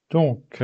Donc,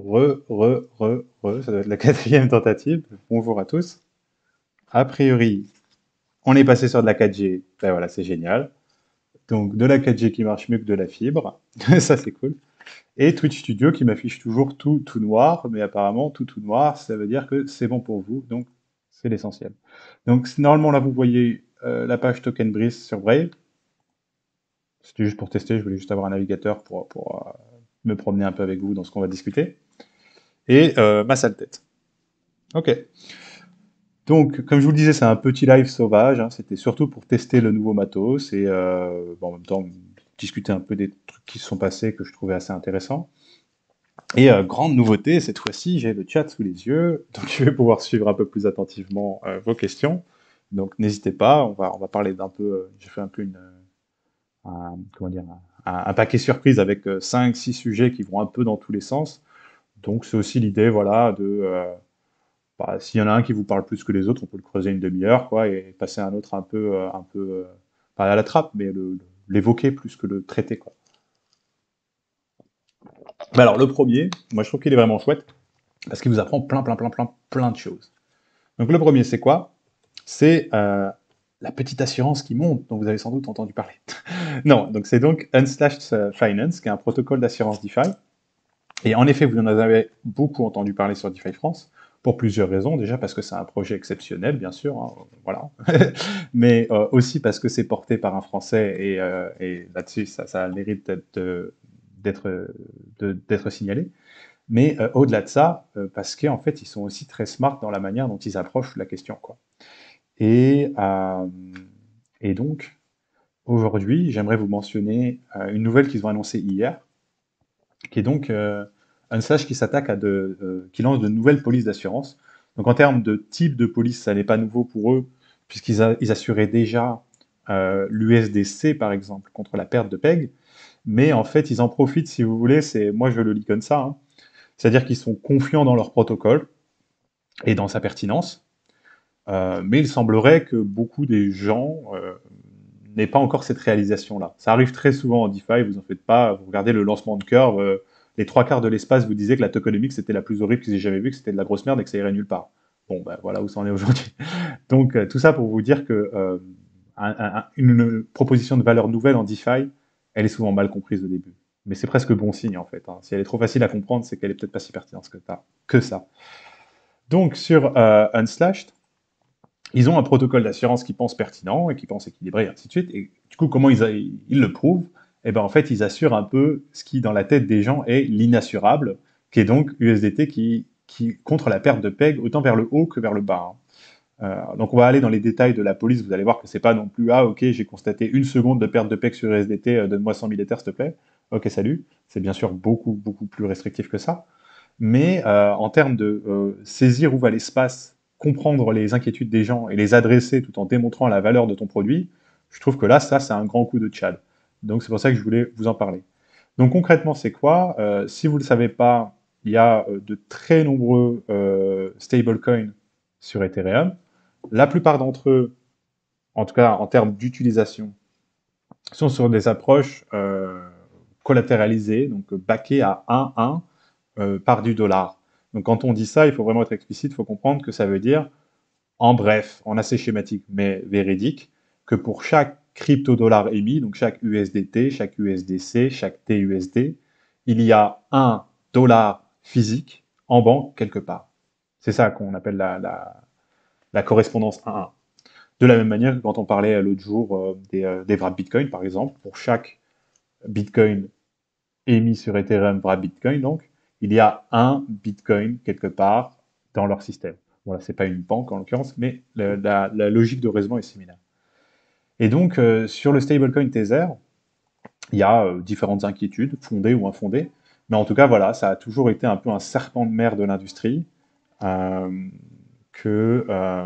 ça doit être la quatrième tentative. Bonjour à tous. A priori, on est passé sur de la 4G. Ben voilà, c'est génial. Donc, de la 4G qui marche mieux que de la fibre. Ça, c'est cool. Et Twitch Studio qui m'affiche toujours tout noir. Mais apparemment, tout noir, ça veut dire que c'est bon pour vous. Donc, c'est l'essentiel. Donc, normalement, là, vous voyez la page Token Breeze sur Brave. C'était juste pour tester. Je voulais juste avoir un navigateur pour me promener un peu avec vous dans ce qu'on va discuter. Et ma sale tête. Ok. Donc, comme je vous le disais, c'est un petit live sauvage, hein. C'était surtout pour tester le nouveau matos et bon, en même temps discuter un peu des trucs qui se sont passés que je trouvais assez intéressants. Et grande nouveauté, cette fois-ci, j'ai le chat sous les yeux, donc je vais pouvoir suivre un peu plus attentivement vos questions. Donc n'hésitez pas, on va parler d'un peu, j'ai fait un peu comment dire, un paquet surprise avec 5-6 sujets qui vont un peu dans tous les sens. Donc c'est aussi l'idée, voilà, bah, s'il y en a un qui vous parle plus que les autres, on peut le creuser une demi-heure, quoi, et passer à un autre pas à la trappe, mais l'évoquer plus que le traiter, quoi. Bah alors, le premier, moi je trouve qu'il est vraiment chouette, parce qu'il vous apprend plein de choses. Donc le premier, c'est quoi? C'est la petite assurance qui monte, dont vous avez sans doute entendu parler. Non, donc c'est donc Unslashed Finance, qui est un protocole d'assurance DeFi. Et en effet, vous en avez beaucoup entendu parler sur DeFi France, pour plusieurs raisons. Déjà parce que c'est un projet exceptionnel, bien sûr, hein, voilà. Mais aussi parce que c'est porté par un Français, et là-dessus, ça a le mérite d'être d'être signalé. Mais au-delà de ça, parce qu'en fait, ils sont aussi très smart dans la manière dont ils approchent la question, quoi. Et, euh, et donc, aujourd'hui, j'aimerais vous mentionner une nouvelle qu'ils ont annoncée hier, qui est donc un SAGE qui s'attaque qui lance de nouvelles polices d'assurance. Donc en termes de type de police, ça n'est pas nouveau pour eux, ils assuraient déjà l'USDC par exemple contre la perte de PEG, mais en fait ils en profitent si vous voulez, moi je le lis comme ça, hein. C'est-à-dire qu'ils sont confiants dans leur protocole et dans sa pertinence, mais il semblerait que beaucoup des gens n'aient pas encore cette réalisation-là. Ça arrive très souvent en DeFi, vous en faites pas, vous regardez le lancement de curve, les trois quarts de l'espace vous disaient que la tokenomics c'était la plus horrible qu'ils aient jamais vue, que c'était de la grosse merde et que ça irait nulle part. Bon, ben voilà où ça en est aujourd'hui. Donc tout ça pour vous dire que une proposition de valeur nouvelle en DeFi, elle est souvent mal comprise au début. Mais c'est presque bon signe en fait, hein. Si elle est trop facile à comprendre, c'est qu'elle est peut-être pas si pertinente que ça. Donc sur Unslashed, ils ont un protocole d'assurance qui pense pertinent et qui pense équilibré, et ainsi de suite. Et du coup, comment ils le prouvent? Eh ben, en fait, ils assurent un peu ce qui, dans la tête des gens, est l'inassurable, qui est donc USDT qui contre la perte de PEG autant vers le haut que vers le bas, hein. Donc, on va aller dans les détails de la police. Vous allez voir que c'est pas non plus ah ok, j'ai constaté une seconde de perte de PEG sur USDT, donne-moi 100 000 Ethers, s'il te plaît. Ok, salut. C'est bien sûr beaucoup plus restrictif que ça. Mais en termes de saisir où va l'espace, comprendre les inquiétudes des gens et les adresser tout en démontrant la valeur de ton produit, je trouve que là, ça, c'est un grand coup de Tchad. Donc c'est pour ça que je voulais vous en parler. Donc concrètement, c'est quoi? Si vous ne le savez pas, il y a de très nombreux stablecoins sur Ethereum. La plupart d'entre eux, en tout cas en termes d'utilisation, sont sur des approches collatéralisées, donc backées à 1-1 par du dollar. Donc quand on dit ça, il faut vraiment être explicite, il faut comprendre que ça veut dire, en bref, en assez schématique mais véridique, que pour chaque crypto-dollar émis, donc chaque USDT, chaque USDC, chaque TUSD, il y a un dollar physique en banque quelque part. C'est ça qu'on appelle la correspondance 1-1. De la même manière que quand on parlait l'autre jour des wraps Bitcoin, par exemple, pour chaque Bitcoin émis sur Ethereum par Bitcoin, donc, il y a un Bitcoin quelque part dans leur système. Voilà, c'est pas une banque en l'occurrence, mais la logique de raisonnement est similaire. Et donc, sur le stablecoin Tether, il y a différentes inquiétudes, fondées ou infondées, mais en tout cas, voilà, ça a toujours été un peu un serpent de mer de l'industrie, euh, que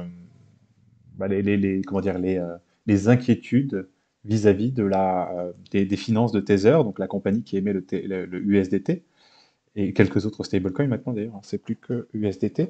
bah, comment dire, les inquiétudes vis-à-vis des finances de Tether, donc la compagnie qui émet le USDT, et quelques autres stablecoins maintenant d'ailleurs, hein, c'est plus que USDT.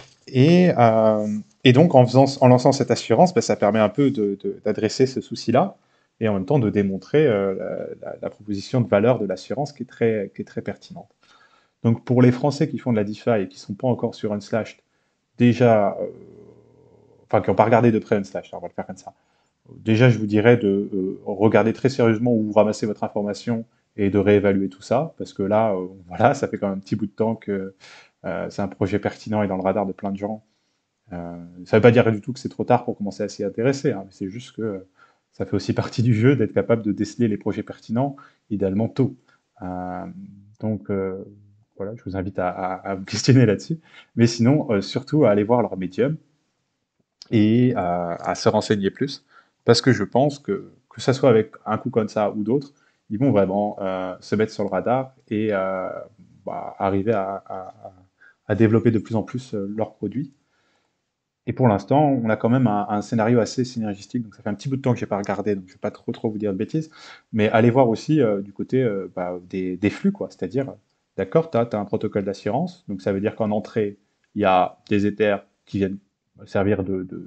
Et donc en lançant cette assurance, bah, ça permet un peu d'adresser ce souci-là et en même temps de démontrer la proposition de valeur de l'assurance qui est très pertinente. Donc pour les Français qui font de la DeFi et qui ne sont pas encore sur Unslashed, déjà, enfin qui n'ont pas regardé de près Unslashed, on va le faire comme ça. Déjà, je vous dirais de regarder très sérieusement où vous ramassez votre information et de réévaluer tout ça, parce que là, voilà, ça fait quand même un petit bout de temps que c'est un projet pertinent et dans le radar de plein de gens. Ça ne veut pas dire du tout que c'est trop tard pour commencer à s'y intéresser, hein, mais c'est juste que ça fait aussi partie du jeu d'être capable de déceler les projets pertinents, idéalement tôt. Euh, donc voilà, je vous invite à vous questionner là-dessus. Mais sinon, surtout à aller voir leur médium et à se renseigner plus, parce que je pense que ça soit avec un coup comme ça ou d'autres, ils vont vraiment se mettre sur le radar et arriver à développer de plus en plus leurs produits. Et pour l'instant, on a quand même un scénario assez synergistique, donc ça fait un petit bout de temps que j'ai pas regardé, donc je vais pas trop vous dire de bêtises, mais allez voir aussi du côté des flux, quoi. C'est-à-dire, d'accord, tu as un protocole d'assurance, donc ça veut dire qu'en entrée, il y a des Ethers qui viennent servir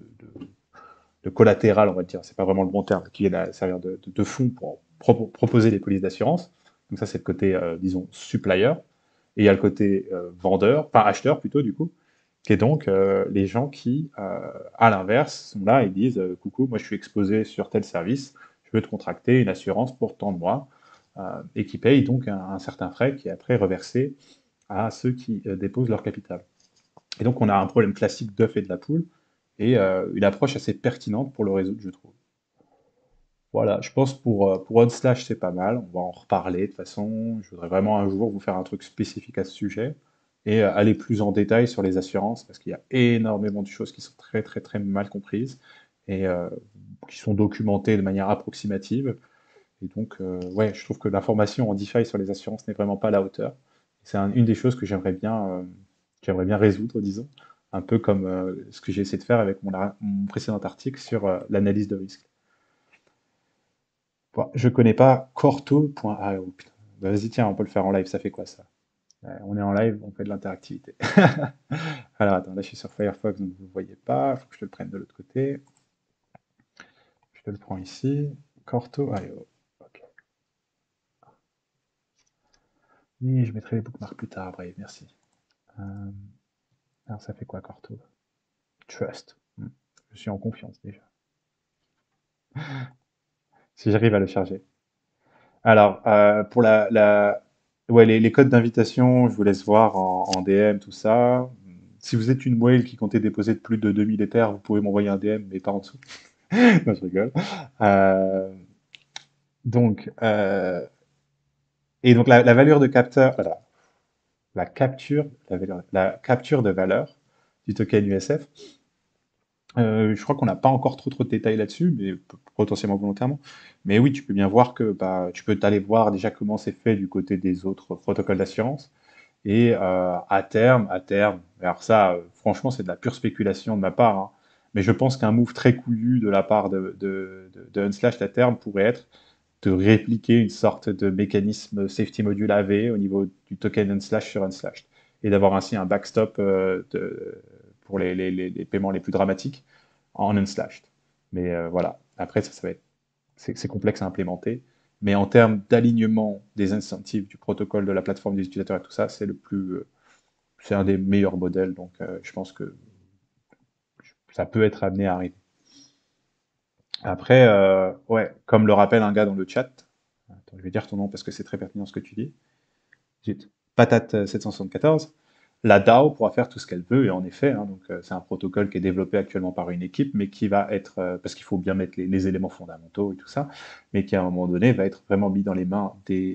de collatéral, on va dire, c'est pas vraiment le bon terme, qui viennent à servir de fonds pour proposer des polices d'assurance. Donc ça, c'est le côté, disons, supplier. Et il y a le côté vendeur, enfin acheteur plutôt, du coup, qui est donc les gens qui, à l'inverse, sont là et disent coucou, moi je suis exposé sur tel service, je veux te contracter une assurance pour tant de mois, et qui payent donc un certain frais qui est après reversé à ceux qui déposent leur capital. Et donc on a un problème classique d'œuf et de la poule, et une approche assez pertinente pour le résoudre, je trouve. Voilà, je pense pour Unslash, c'est pas mal. On va en reparler de toute façon. Je voudrais vraiment un jour vous faire un truc spécifique à ce sujet et aller plus en détail sur les assurances parce qu'il y a énormément de choses qui sont très mal comprises et qui sont documentées de manière approximative. Et donc, ouais, je trouve que l'information en DeFi sur les assurances n'est vraiment pas à la hauteur. C'est une des choses que j'aimerais bien résoudre, disons, un peu comme ce que j'ai essayé de faire avec mon précédent article sur l'analyse de risque. Bon, je connais pas Corto.io. Putain. Bah, vas-y, tiens, on peut le faire en live. Ça fait quoi ça? On est en live, on fait de l'interactivité. Alors attends, là je suis sur Firefox, donc vous ne voyez pas. Il faut que je te le prenne de l'autre côté. Je te le prends ici. Corto.io. Ok. Oui, je mettrai les bookmarks plus tard, bref, merci. Euh, alors ça fait quoi Corto? Trust. Je suis en confiance déjà. Si j'arrive à le charger. Alors, pour ouais, les codes d'invitation, je vous laisse voir en DM, tout ça. Si vous êtes une whale qui comptez déposer de plus de 2000 Ethers, vous pouvez m'envoyer un DM, mais pas en dessous. Non, je rigole. Euh, donc, et donc la valeur de capteur, voilà, la capture de valeur du token USF, je crois qu'on n'a pas encore trop de détails là-dessus, mais potentiellement volontairement. Mais oui, tu peux bien voir que bah, tu peux aller voir déjà comment c'est fait du côté des autres protocoles d'assurance. Et à terme, alors ça, franchement, c'est de la pure spéculation de ma part, hein, mais je pense qu'un move très couillu de la part de Unslashed à terme pourrait être de répliquer une sorte de mécanisme safety module AV au niveau du token Unslash sur Unslashed, et d'avoir ainsi un backstop pour les paiements les plus dramatiques en Unslashed. Mais voilà, après, ça va être c'est complexe à implémenter, mais en termes d'alignement des incentives du protocole de la plateforme des utilisateurs et tout ça, c'est un des meilleurs modèles, donc je pense que ça peut être amené à arriver. Après, ouais, comme le rappelle un gars dans le chat, attends, je vais dire ton nom parce que c'est très pertinent ce que tu dis. Zut. Patate 774. La DAO pourra faire tout ce qu'elle veut, et en effet, hein, donc c'est un protocole qui est développé actuellement par une équipe, mais qui va être, parce qu'il faut bien mettre les éléments fondamentaux et tout ça, mais qui à un moment donné va être vraiment mis dans les mains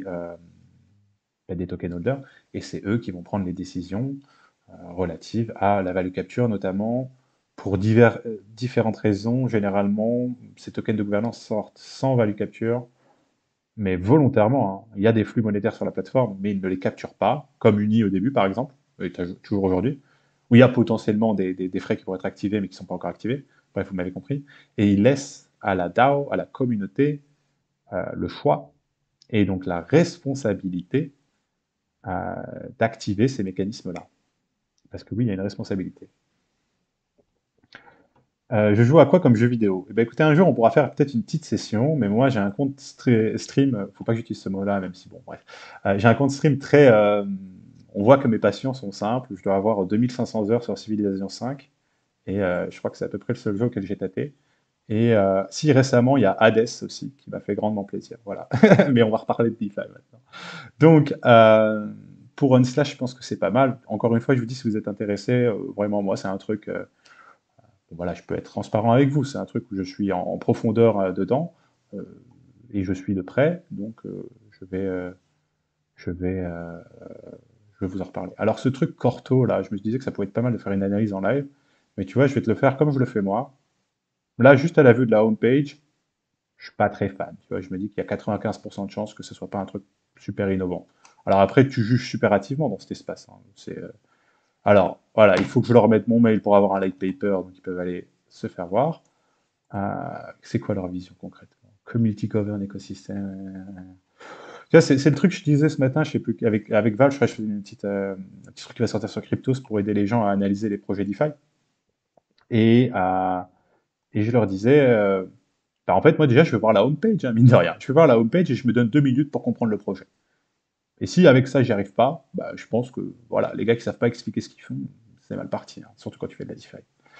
des token holders, et c'est eux qui vont prendre les décisions relatives à la value capture, notamment pour différentes raisons. Généralement, ces tokens de gouvernance sortent sans value capture, mais volontairement, hein. Il y a des flux monétaires sur la plateforme, mais ils ne les capturent pas, comme Uni au début par exemple, et toujours aujourd'hui, où il y a potentiellement des frais qui pourraient être activés, mais qui ne sont pas encore activés. Bref, vous m'avez compris. Et ils laissent à la DAO, à la communauté, le choix et donc la responsabilité euh, d'activer ces mécanismes-là. Parce que oui, il y a une responsabilité. Je joue à quoi comme jeu vidéo? Eh ben, écoutez, un jour, on pourra faire peut-être une petite session, mais moi, j'ai un compte stream, faut pas que j'utilise ce mot-là, même si, bon, bref. J'ai un compte stream très, on voit que mes passions sont simples. Je dois avoir 2500 heures sur Civilization 5, et je crois que c'est à peu près le seul jeu auquel j'ai tapé. Et si récemment, il y a Hades aussi, qui m'a fait grandement plaisir. Voilà. Mais on va reparler de DeFi maintenant. Donc, pour Unslash, je pense que c'est pas mal. Encore une fois, je vous dis, si vous êtes intéressé, vraiment, moi, c'est un truc, voilà, je peux être transparent avec vous. C'est un truc où je suis en profondeur dedans, euh, et je suis de près. Donc, je vais, euh, je vais vous en reparler. Alors, ce truc Corto, là, je me disais que ça pouvait être pas mal de faire une analyse en live. Mais tu vois, je vais te le faire comme je le fais moi. Là, juste à la vue de la homepage, je suis pas très fan. Tu vois, je me dis qu'il y a 95% de chances que ce soit pas un truc super innovant. Alors après, tu juges super hâtivement dans cet espace, hein. Alors, voilà, il faut que je leur mette mon mail pour avoir un light paper, donc ils peuvent aller se faire voir. C'est quoi leur vision concrètement? Community govern ecosystem. Tu vois, c'est le truc que je disais ce matin, je sais plus, avec Val, je crois que je faisais un petit truc qui va sortir sur Cryptos pour aider les gens à analyser les projets DeFi. Et, euh, et je leur disais, bah, en fait, moi déjà, je vais voir la homepage, hein, mine de rien. Je vais voir la homepage et je me donne 2 minutes pour comprendre le projet. Et si avec ça, j'y arrive pas, bah, je pense que voilà, les gars qui savent pas expliquer ce qu'ils font, c'est mal parti, hein, surtout quand tu fais de la DeFi.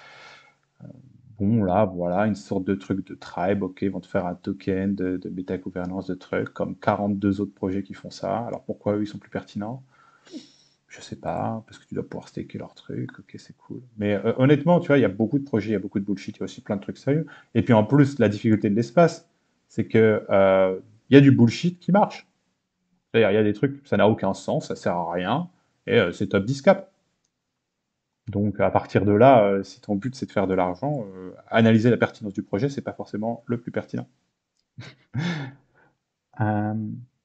Bon, là, voilà, une sorte de truc de tribe, ok, ils vont te faire un token de méta-gouvernance de trucs, comme 42 autres projets qui font ça. Alors pourquoi eux, ils sont plus pertinents? Je sais pas, parce que tu dois pouvoir staker leur truc, ok, c'est cool. Mais honnêtement, tu vois, il y a beaucoup de projets, il y a beaucoup de bullshit, il y a aussi plein de trucs sérieux. Et puis en plus, la difficulté de l'espace, c'est que il y a du bullshit qui marche. C'est-à-dire, il y a des trucs, ça n'a aucun sens, ça sert à rien, et c'est top 10 cap. Donc à partir de là, si ton but c'est de faire de l'argent, analyser la pertinence du projet, c'est pas forcément le plus pertinent. Euh,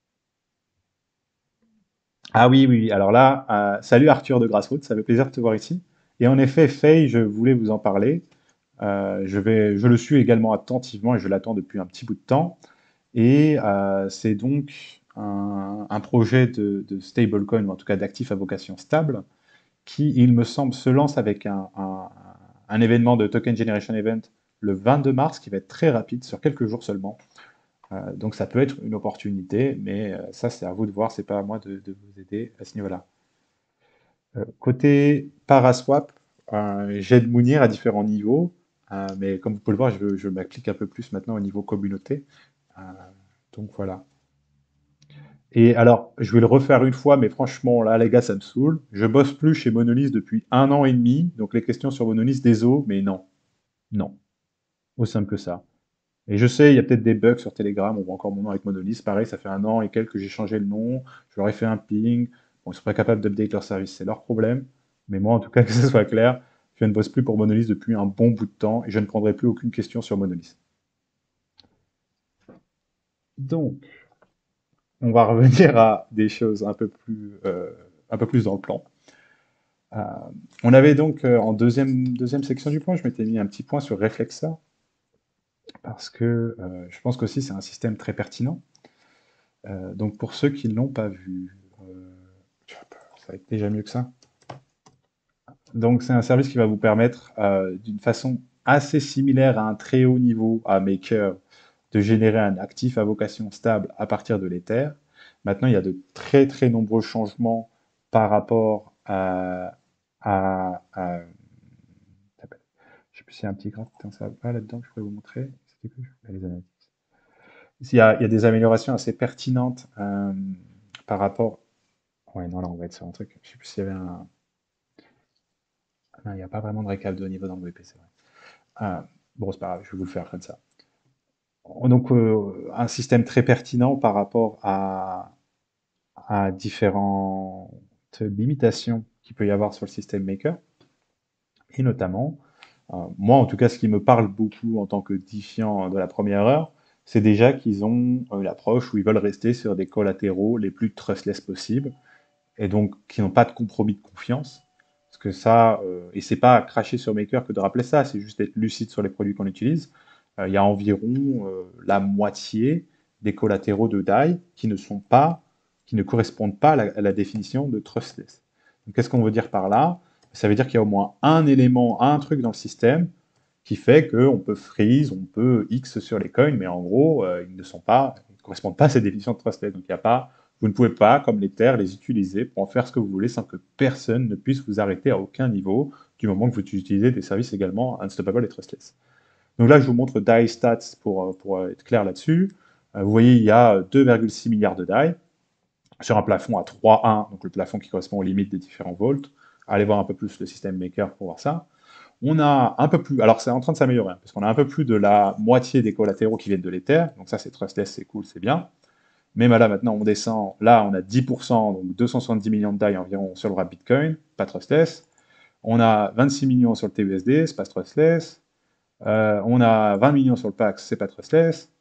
Ah oui, oui, oui. Alors là, salut Arthur de Grassroots, ça fait plaisir de te voir ici. Et en effet, Faye, je voulais vous en parler. Je le suis également attentivement et je l'attends depuis un petit bout de temps. Et c'est donc un projet de stablecoin, ou en tout cas d'actifs à vocation stable, qui, il me semble, se lance avec un événement de Token Generation Event le 22 mars, qui va être très rapide, sur quelques jours seulement. Donc ça peut être une opportunité, mais ça c'est à vous de voir, c'est pas à moi de vous aider à ce niveau-là. Côté Paraswap, j'aide Mounir à différents niveaux, mais comme vous pouvez le voir, je m'applique un peu plus maintenant au niveau communauté. Euh, donc voilà. Et alors, je vais le refaire une fois, mais franchement, là, les gars, ça me saoule. Je bosse plus chez Monolith depuis 1 an et demi, donc les questions sur Monolith, désolé, mais non. Non. Aussi simple que ça. Et je sais, il y a peut-être des bugs sur Telegram, on voit encore mon nom avec Monolith. Pareil, ça fait 1 an et quelques que j'ai changé le nom, je leur ai fait un ping. Bon, ils sont pas capables d'update leur service, c'est leur problème. Mais moi, en tout cas, que ce soit clair, je ne bosse plus pour Monolith depuis un bon bout de temps et je ne prendrai plus aucune question sur Monolith. Donc, on va revenir à des choses un peu plus dans le plan. Euh, on avait donc en deuxième section du plan, je m'étais mis un petit point sur Reflexa parce que je pense qu'aussi c'est un système très pertinent. Donc pour ceux qui ne l'ont pas vu, ça va être déjà mieux que ça. Donc c'est un service qui va vous permettre d'une façon assez similaire à un très haut niveau à Maker de générer un actif à vocation stable à partir de l'Ether. Maintenant, il y a de très très nombreux changements par rapport à je sais plus s'il y a un petit graphe, putain, ça va pas là-dedans que je pourrais vous montrer. C'était que les analyses. Il y a des améliorations assez pertinentes par rapport. Ouais, non, là, on va être sur un truc. Je sais plus s'il y avait un. Non, il n'y a pas vraiment de récap de haut niveau dans le WP, c'est vrai. Bon, c'est pas grave, je vais vous le faire comme ça. Donc, un système très pertinent par rapport à différentes limitations qu'il peut y avoir sur le système Maker. Et notamment, moi, en tout cas, ce qui me parle beaucoup en tant que défiant de la première heure, c'est déjà qu'ils ont l'approche où ils veulent rester sur des collatéraux les plus trustless possibles, et donc qui n'ont pas de compromis de confiance. Parce que ça, et c'est pas cracher sur Maker que de rappeler ça, c'est juste être lucide sur les produits qu'on utilise. Il y a environ la moitié des collatéraux de DAI qui ne correspondent pas à la définition de trustless. Donc, qu'est-ce qu'on veut dire par là? Ça veut dire qu'il y a au moins un élément, un truc dans le système qui fait qu'on peut freeze, on peut X sur les coins, mais en gros, ils ne correspondent pas à cette définition de trustless. Donc, il n'y a pas vous ne pouvez pas, comme les terres, les utiliser pour en faire ce que vous voulez sans que personne ne puisse vous arrêter à aucun niveau, du moment que vous utilisez des services également unstoppable et trustless. Donc là, je vous montre DAI stats pour être clair là-dessus. Vous voyez, il y a 2,6 milliards de DAI sur un plafond à 3,1, donc le plafond qui correspond aux limites des différents volts. Allez voir un peu plus le système maker pour voir ça. On a un peu plus, alors c'est en train de s'améliorer, parce qu'on a un peu plus de la moitié des collatéraux qui viennent de l'Ether, donc ça c'est trustless, c'est cool, c'est bien. Mais là maintenant on descend, là on a 10%, donc 270 millions de DAI environ sur le wrap Bitcoin, pas trustless. On a 26 millions sur le TUSD, c'est pas trustless. On a 20 millions sur le PAX, c'est pas trustless.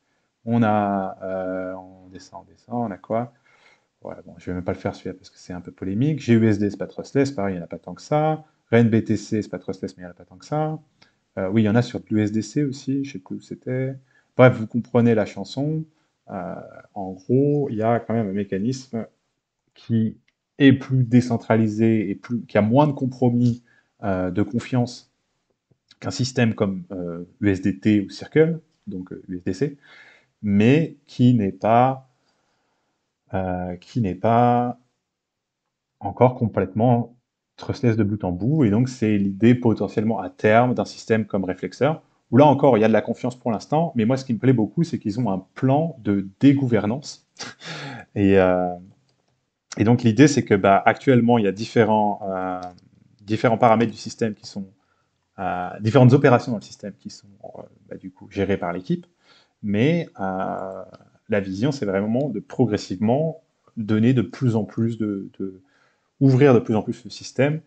On descend, on a quoi? Ouais, bon, je vais même pas le faire celui-là parce que c'est un peu polémique. GUSD, c'est pas trustless, pareil, il n'y en a pas tant que ça. RENBTC, c'est pas trustless, mais il n'y en a pas tant que ça. Oui, il y en a sur l'USDC aussi, je sais plus où c'était. Bref, vous comprenez la chanson. Euh, En gros, il y a quand même un mécanisme qui est plus décentralisé et qui a moins de compromis de confiance qu'un système comme USDT ou Circle, donc USDC, mais qui n'est pas encore complètement trustless de bout en bout. Et donc, c'est l'idée potentiellement à terme d'un système comme Reflexer, où là encore, il y a de la confiance pour l'instant. Mais moi, ce qui me plaît beaucoup, c'est qu'ils ont un plan de dégouvernance. Et, euh, et donc, l'idée, c'est que actuellement, il y a différents paramètres du système qui sont, différentes opérations dans le système qui sont du coup gérées par l'équipe. Mais la vision, c'est vraiment de progressivement donner de plus en plus ouvrir de plus en plus le système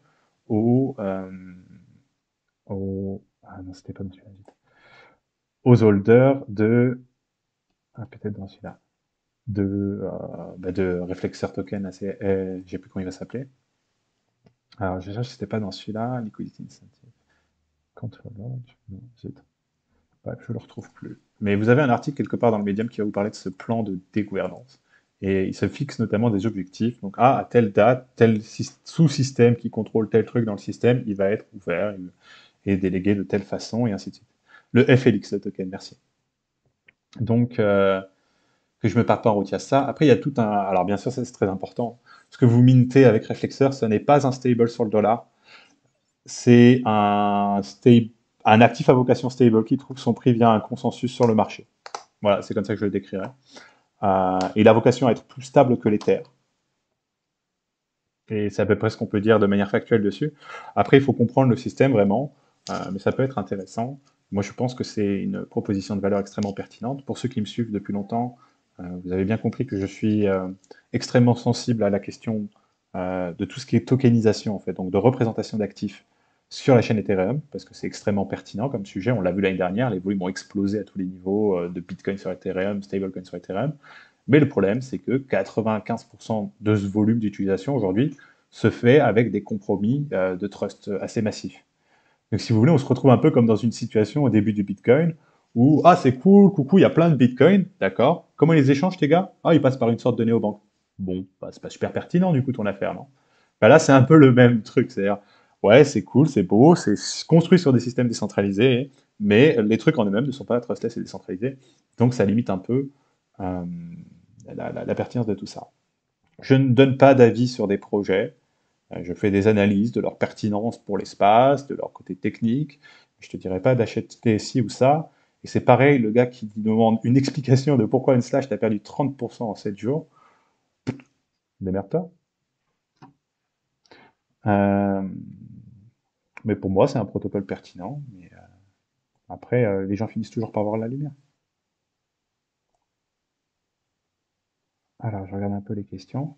ah non, c'était pas dans celui-là, aux holders peut-être dans celui-là, de Reflexer Token, j'ai plus comment il va s'appeler. Alors, je cherche, c'était pas dans celui-là, Liquidity Incentive. Control Launch, non, zut. Bref, je le retrouve plus. Mais vous avez un article quelque part dans le Medium qui va vous parler de ce plan de dégouvernance. Et il se fixe notamment des objectifs. Donc, à telle date, tel sous-système qui contrôle tel truc dans le système, il va être ouvert et délégué de telle façon, et ainsi de suite. Le FLX, le token, merci. Donc, que je me parte pas en route, il y a ça. Après, il y a tout un... Alors, bien sûr, ça, c'est très important. Ce que vous mintez avec Reflexer, ce n'est pas un stable sur le dollar. C'est un actif à vocation stable qui trouve son prix via un consensus sur le marché. Voilà, c'est comme ça que je le décrirais. Et la vocation à être plus stable que l'Ether. Et c'est à peu près ce qu'on peut dire de manière factuelle dessus. Après, il faut comprendre le système vraiment, mais ça peut être intéressant. Moi, je pense que c'est une proposition de valeur extrêmement pertinente. Pour ceux qui me suivent depuis longtemps, vous avez bien compris que je suis extrêmement sensible à la question de tout ce qui est tokenisation, en fait, donc de représentation d'actifs sur la chaîne Ethereum, parce que c'est extrêmement pertinent comme sujet. On l'a vu l'année dernière, les volumes ont explosé à tous les niveaux de Bitcoin sur Ethereum, stablecoin sur Ethereum. Mais le problème, c'est que 95% de ce volume d'utilisation aujourd'hui se fait avec des compromis de trust assez massifs. Donc si vous voulez, on se retrouve un peu comme dans une situation au début du Bitcoin où ah c'est cool, coucou, il y a plein de Bitcoin, d'accord. Comment ils les échangent tes gars? Ah ils passent par une sorte de néobanque. Bon, c'est pas super pertinent du coup ton affaire, non? Là c'est un peu le même truc, c'est-à-dire ouais c'est cool, c'est beau, c'est construit sur des systèmes décentralisés, mais les trucs en eux-mêmes ne sont pas trustless et décentralisés, donc ça limite un peu euh, la pertinence de tout ça. Je ne donne pas d'avis sur des projets. Je fais des analyses de leur pertinence pour l'espace, de leur côté technique. Je te dirais pas d'acheter ci ou ça. Et c'est pareil, le gars qui demande une explication de pourquoi une slash t'a perdu 30% en 7 jours, démerde-toi. Euh, mais pour moi, c'est un protocole pertinent. Mais après, les gens finissent toujours par voir la lumière. Alors, je regarde un peu les questions.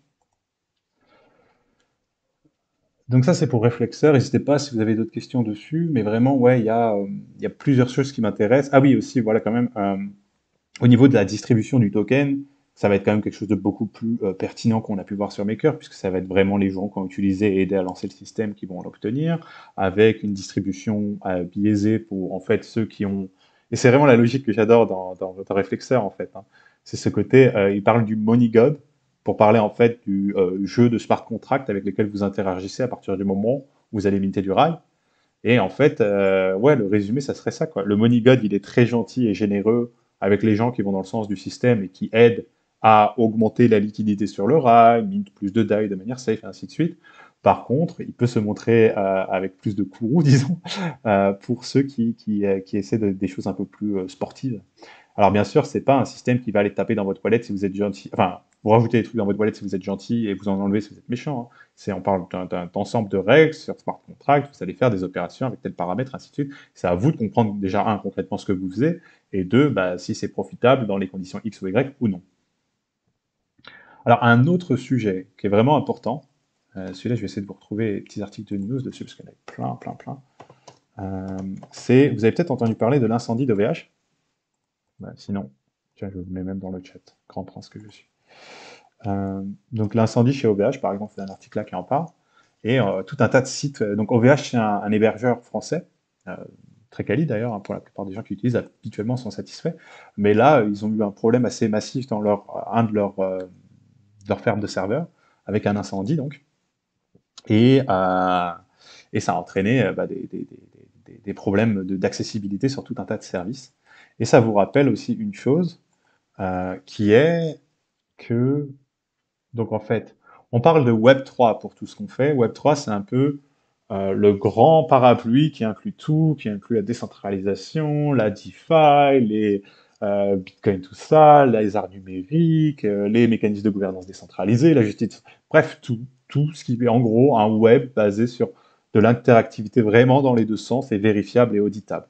Donc ça, c'est pour réflexeur. N'hésitez pas si vous avez d'autres questions dessus. Mais vraiment, ouais, il y a plusieurs choses qui m'intéressent. Ah oui, aussi, voilà, quand même, au niveau de la distribution du token, ça va être quand même quelque chose de beaucoup plus pertinent qu'on a pu voir sur Maker, puisque ça va être vraiment les gens qui ont utilisé et aidé à lancer le système qui vont l'obtenir, avec une distribution biaisée pour en fait ceux qui ont... Et c'est vraiment la logique que j'adore dans votre réflexeur en fait, hein. C'est ce côté, il parle du money god, pour parler en fait du jeu de smart contract avec lesquels vous interagissez à partir du moment où vous allez minter du rail. Et en fait, ouais, le résumé, ça serait ça, quoi. Le money god, il est très gentil et généreux avec les gens qui vont dans le sens du système et qui aident à augmenter la liquidité sur le rail, mint plus de DAI de manière safe, et ainsi de suite. Par contre, il peut se montrer avec plus de courroux, disons, pour ceux qui essaient des choses un peu plus sportives. Alors bien sûr, c'est pas un système qui va aller taper dans votre wallet si vous êtes gentil. Enfin, vous rajoutez des trucs dans votre wallet si vous êtes gentil et vous en enlevez si vous êtes méchant, hein. On parle d'un ensemble de règles sur smart contract. Vous allez faire des opérations avec tel paramètre, ainsi de suite. C'est à vous de comprendre déjà un concrètement ce que vous faisiez et deux, bah, si c'est profitable dans les conditions X ou Y ou non. Alors un autre sujet qui est vraiment important. Celui-là, je vais essayer de vous retrouver les petits articles de news dessus parce qu'il y en a plein, plein, plein. Vous avez peut-être entendu parler de l'incendie d'OVH. Bah, sinon, tiens, je vous le mets même dans le chat, grand prince que je suis. Donc l'incendie chez OVH, par exemple, c'est un article là qui en parle, et tout un tas de sites. Donc OVH, c'est un hébergeur français, très quali d'ailleurs, hein, pour la plupart des gens qui l'utilisent habituellement sont satisfaits, mais là, ils ont eu un problème assez massif dans un de leurs fermes de serveurs, avec un incendie donc, et, et ça a entraîné bah, des problèmes d'accessibilité sur tout un tas de services. Et ça vous rappelle aussi une chose, qui est que, donc en fait, on parle de Web3 pour tout ce qu'on fait. Web3, c'est un peu le grand parapluie qui inclut tout, qui inclut la décentralisation, la DeFi, les Bitcoin, tout ça, les arts numériques, les mécanismes de gouvernance décentralisés, la justice, bref, tout ce qui est en gros un web basé sur de l'interactivité vraiment dans les deux sens et vérifiable et auditable.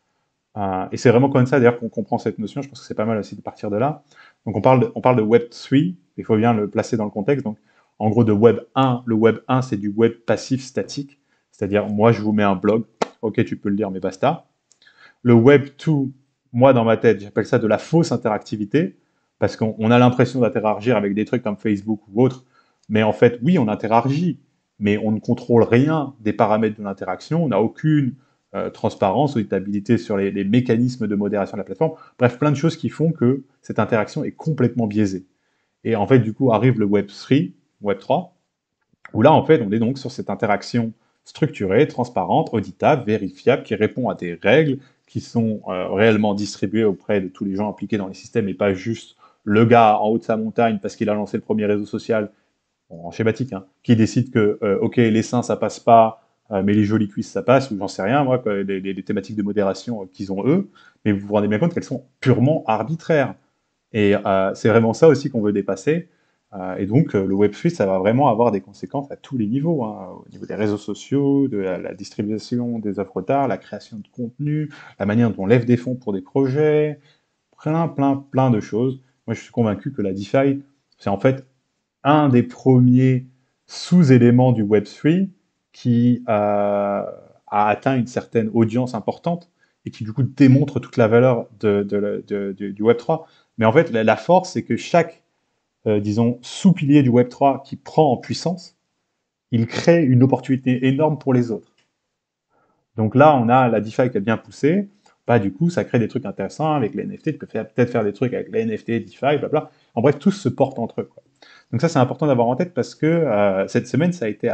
Et c'est vraiment comme ça, d'ailleurs, qu'on comprend cette notion. Je pense que c'est pas mal aussi de partir de là. Donc, on parle de Web 3, il faut bien le placer dans le contexte. Donc, en gros, de Web 1, le Web 1, c'est du web passif statique. C'est-à-dire, moi, je vous mets un blog. Ok, tu peux le lire, mais basta. Le Web 2, moi, dans ma tête, j'appelle ça de la fausse interactivité, parce qu'on a l'impression d'interagir avec des trucs comme Facebook ou autre. Mais en fait, oui, on interagit, mais on ne contrôle rien des paramètres de l'interaction. On n'a aucune transparence, auditabilité sur les mécanismes de modération de la plateforme. Bref, plein de choses qui font que cette interaction est complètement biaisée. Et en fait, du coup, arrive le Web 3, Web 3, où là, en fait, on est donc sur cette interaction structurée, transparente, auditable, vérifiable, qui répond à des règles qui sont réellement distribuées auprès de tous les gens impliqués dans les systèmes et pas juste le gars en haut de sa montagne parce qu'il a lancé le premier réseau social, en schématique, hein, qui décide que, ok, les seins, ça passe pas, mais les jolies cuisses, ça passe, ou j'en sais rien, moi, quoi, les thématiques de modération qu'ils ont eux, mais vous vous rendez bien compte qu'elles sont purement arbitraires. Et c'est vraiment ça aussi qu'on veut dépasser. Et donc, le Web3, ça va vraiment avoir des conséquences à tous les niveaux, hein, au niveau des réseaux sociaux, de la distribution des œuvres d'art, la création de contenu, la manière dont on lève des fonds pour des projets, plein de choses. Moi, je suis convaincu que la DeFi, c'est en fait un des premiers sous-éléments du Web3 qui a atteint une certaine audience importante et qui du coup démontre toute la valeur du Web3. Mais en fait, la force, c'est que chaque, disons, sous-pilier du Web3 qui prend en puissance, il crée une opportunité énorme pour les autres. Donc là, on a la DeFi qui a bien poussé. Bah, du coup, ça crée des trucs intéressants avec les NFT. Tu peux peut-être faire des trucs avec les NFT, DeFi, blablabla. En bref, tous se portent entre eux, quoi. Donc ça, c'est important d'avoir en tête parce que cette semaine, ça a été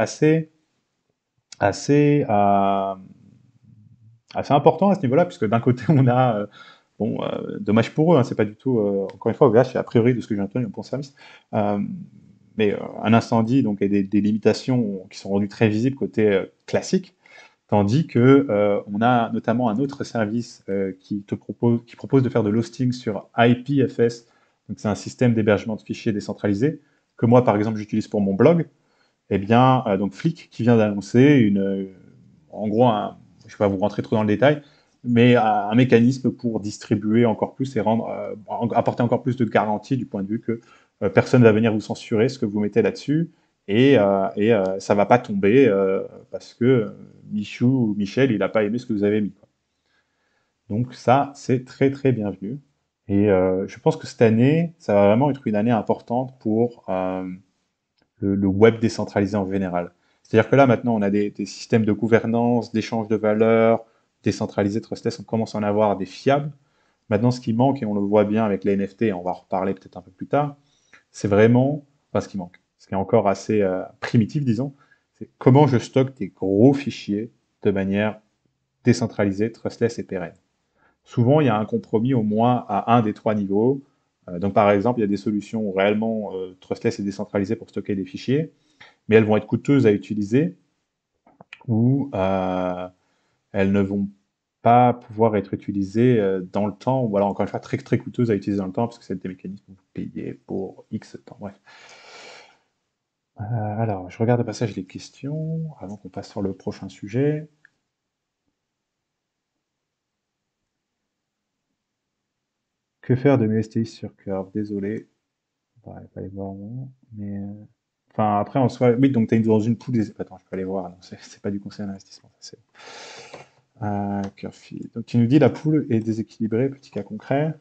assez, euh, assez important à ce niveau-là, puisque d'un côté, on a, bon, dommage pour eux, hein, c'est pas du tout, encore une fois, OVH, c'est a priori de ce que j'ai entendu, un bon service, euh, mais un incendie donc, et des limitations qui sont rendues très visibles côté classique, tandis que on a notamment un autre service qui propose de faire de l'hosting sur IPFS, donc c'est un système d'hébergement de fichiers décentralisé, que moi, par exemple, j'utilise pour mon blog. Eh bien, donc Flick qui vient d'annoncer en gros, je ne vais pas vous rentrer trop dans le détail, mais un mécanisme pour distribuer encore plus et apporter encore plus de garanties du point de vue que personne ne va venir vous censurer ce que vous mettez là-dessus et ça ne va pas tomber parce que Michou ou Michel, il n'a pas aimé ce que vous avez mis, quoi. Donc ça, c'est très très bienvenu. Et je pense que cette année, ça va vraiment être une année importante pour le web décentralisé en général. C'est-à-dire que là, maintenant, on a des systèmes de gouvernance, d'échange de valeurs, décentralisés, trustless, on commence à en avoir des fiables. Maintenant, ce qui manque, et on le voit bien avec les NFT, et on va en reparler peut-être un peu plus tard, c'est vraiment, enfin ce qui manque, ce qui est encore assez primitif, disons, c'est comment je stocke des gros fichiers de manière décentralisée, trustless et pérenne. Souvent, il y a un compromis au moins à un des trois niveaux. Donc par exemple, il y a des solutions réellement trustless et décentralisées pour stocker des fichiers, mais elles vont être coûteuses à utiliser ou elles ne vont pas pouvoir être utilisées dans le temps, ou alors encore une fois très très coûteuses à utiliser dans le temps, parce que c'est des mécanismes que vous payez pour X temps. Bref. Alors, je regarde au passage les questions avant qu'on passe sur le prochain sujet. Que faire de mes STI sur Curve? Désolé. On va pas les voir, non. Mais enfin, après, en soi, oui, donc tu es dans une poule. Attends, je peux aller voir. Non, c'est pas du conseil d'investissement. Curve. Donc, tu nous dis la poule est déséquilibrée. Petit cas concret.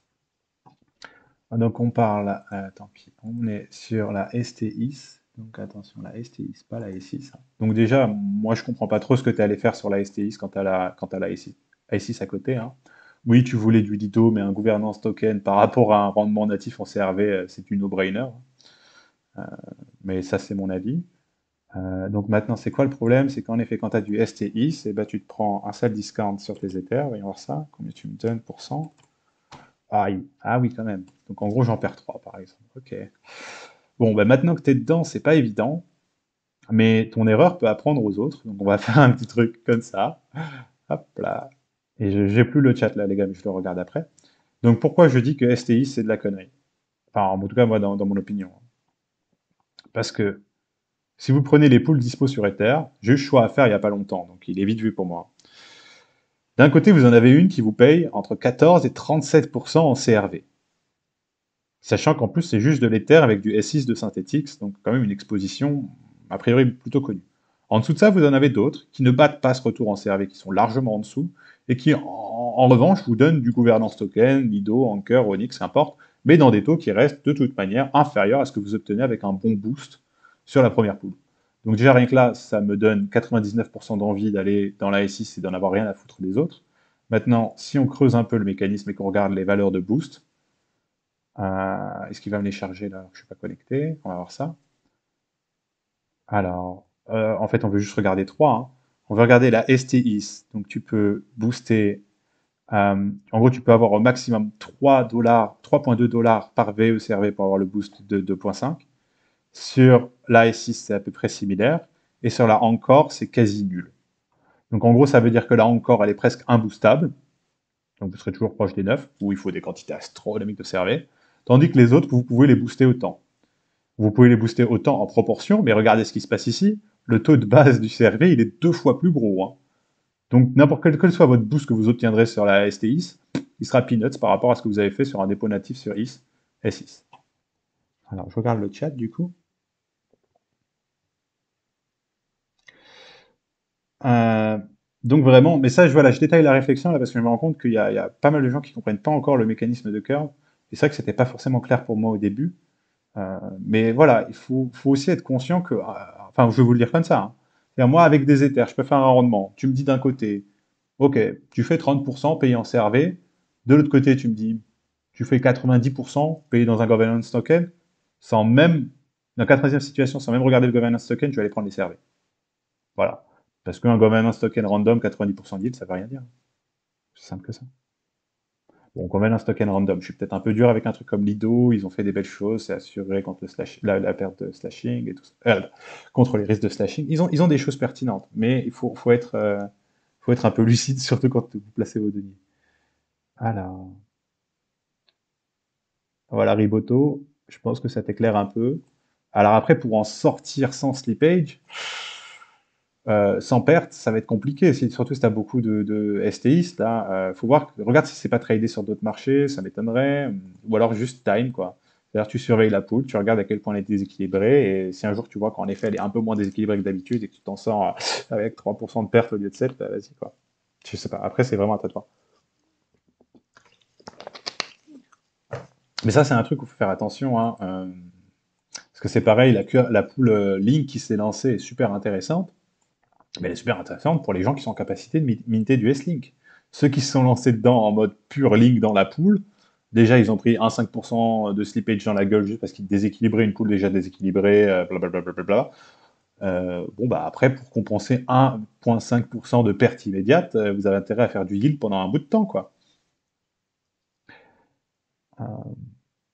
Donc, on parle. Tant pis. On est sur la STIS. Donc, attention, la STIS, pas la S6. Donc, déjà, moi, je comprends pas trop ce que tu es allé faire sur la STIS quand tu as la S6 à côté, hein. Oui, tu voulais du Lido, mais un gouvernance token par rapport à un rendement natif en CRV, c'est du no-brainer. Mais ça, c'est mon avis. Donc maintenant, c'est quoi le problème? C'est qu'en effet, quand tu as du STI, ben, tu te prends un sale discount sur tes Ethers. Voyons voir ça. Combien tu me donnes pour cent? Ah oui, quand même. Donc en gros, j'en perds 3, par exemple. Ok. Bon, ben, maintenant que tu es dedans, c'est pas évident. Mais ton erreur peut apprendre aux autres. Donc on va faire un petit truc comme ça. Hop là. Et j'ai plus le chat là, les gars, mais je le regarde après. Donc pourquoi je dis que STI, c'est de la connerie? Enfin, en tout cas, moi, dans mon opinion. Parce que si vous prenez les pools dispo sur Ether, j'ai eu le choix à faire il n'y a pas longtemps, donc il est vite vu pour moi. D'un côté, vous en avez une qui vous paye entre 14 et 37% en CRV. Sachant qu'en plus, c'est juste de l'Ether avec du S6 de Synthetix, donc quand même une exposition a priori plutôt connue. En dessous de ça, vous en avez d'autres qui ne battent pas ce retour en CRV, qui sont largement en dessous, et qui en revanche vous donnent du gouvernance token, Lido, Anchor, Onyx, qu'importe, mais dans des taux qui restent de toute manière inférieurs à ce que vous obtenez avec un bon boost sur la première pool. Donc déjà rien que là, ça me donne 99% d'envie d'aller dans la S6 et d'en avoir rien à foutre des autres. Maintenant, si on creuse un peu le mécanisme et qu'on regarde les valeurs de boost, est-ce qu'il va me les charger là alors que je ne suis pas connecté? On va voir ça. Alors, en fait, on veut juste regarder 3, hein. On veut regarder la STIs. Donc, tu peux booster. En gros, tu peux avoir au maximum 3 dollars, 3,2 dollars par VECRV pour avoir le boost de 2,5. Sur la S6, c'est à peu près similaire. Et sur la Encore, c'est quasi nul. Donc, en gros, ça veut dire que la Encore, elle est presque imboostable. Donc, vous serez toujours proche des 9, où il faut des quantités astronomiques de CRV. Tandis que les autres, vous pouvez les booster autant. Vous pouvez les booster autant en proportion, mais regardez ce qui se passe ici. Le taux de base du CRV, il est 2 fois plus gros, hein. Donc n'importe quel soit votre boost que vous obtiendrez sur la STIS, il sera peanuts par rapport à ce que vous avez fait sur un dépôt natif sur S6. Alors je regarde le chat du coup. Euh, donc vraiment, mais ça, voilà, je détaille la réflexion là parce que je me rends compte qu'il y a pas mal de gens qui comprennent pas encore le mécanisme de curve. Et c'est vrai que c'était pas forcément clair pour moi au début. Mais voilà, il faut aussi être conscient que, enfin, je vais vous le dire comme ça, hein. C'est-à-dire, moi, avec des Ethers, je peux faire un rendement. Tu me dis d'un côté, ok, tu fais 30% payé en CRV. De l'autre côté, tu me dis, tu fais 90% payé dans un governance token, sans même, dans la 90e situation, sans même regarder le governance token, je vais aller prendre les CRV. Voilà. Parce qu'un governance token random, 90% yield, ça veut rien dire. C'est simple que ça. Bon, qu'on mène un token random. Je suis peut-être un peu dur avec un truc comme Lido, ils ont fait des belles choses, c'est assuré contre la perte de slashing et tout ça. Contre les risques de slashing. Ils ont des choses pertinentes, mais il faut être un peu lucide, surtout quand vous placez vos deniers. Alors, voilà, Riboto, je pense que ça t'éclaire un peu. Alors après, pour en sortir sans slippage, sans perte, ça va être compliqué, surtout si tu as beaucoup de STIs, là. Faut voir, regarde si c'est pas tradé sur d'autres marchés, ça m'étonnerait. Ou alors juste time, quoi. C'est-à-dire tu surveilles la pool, tu regardes à quel point elle est déséquilibrée, et si un jour tu vois qu'en effet elle est un peu moins déséquilibrée que d'habitude et que tu t'en sors avec 3% de perte au lieu de 7, bah, vas-y, quoi. Je sais pas, après c'est vraiment à toi de voir. Mais ça, c'est un truc où il faut faire attention, hein. Parce que c'est pareil, la pool Link qui s'est lancée est super intéressante. Mais elle est super intéressante pour les gens qui sont en capacité de minter du S-Link. Ceux qui se sont lancés dedans en mode pur Link dans la pool, déjà ils ont pris 1,5% de slippage dans la gueule juste parce qu'ils déséquilibraient une pool déjà déséquilibrée, blablabla. Bon, bah après, pour compenser 1,5% de perte immédiate, vous avez intérêt à faire du yield pendant un bout de temps, quoi. Euh,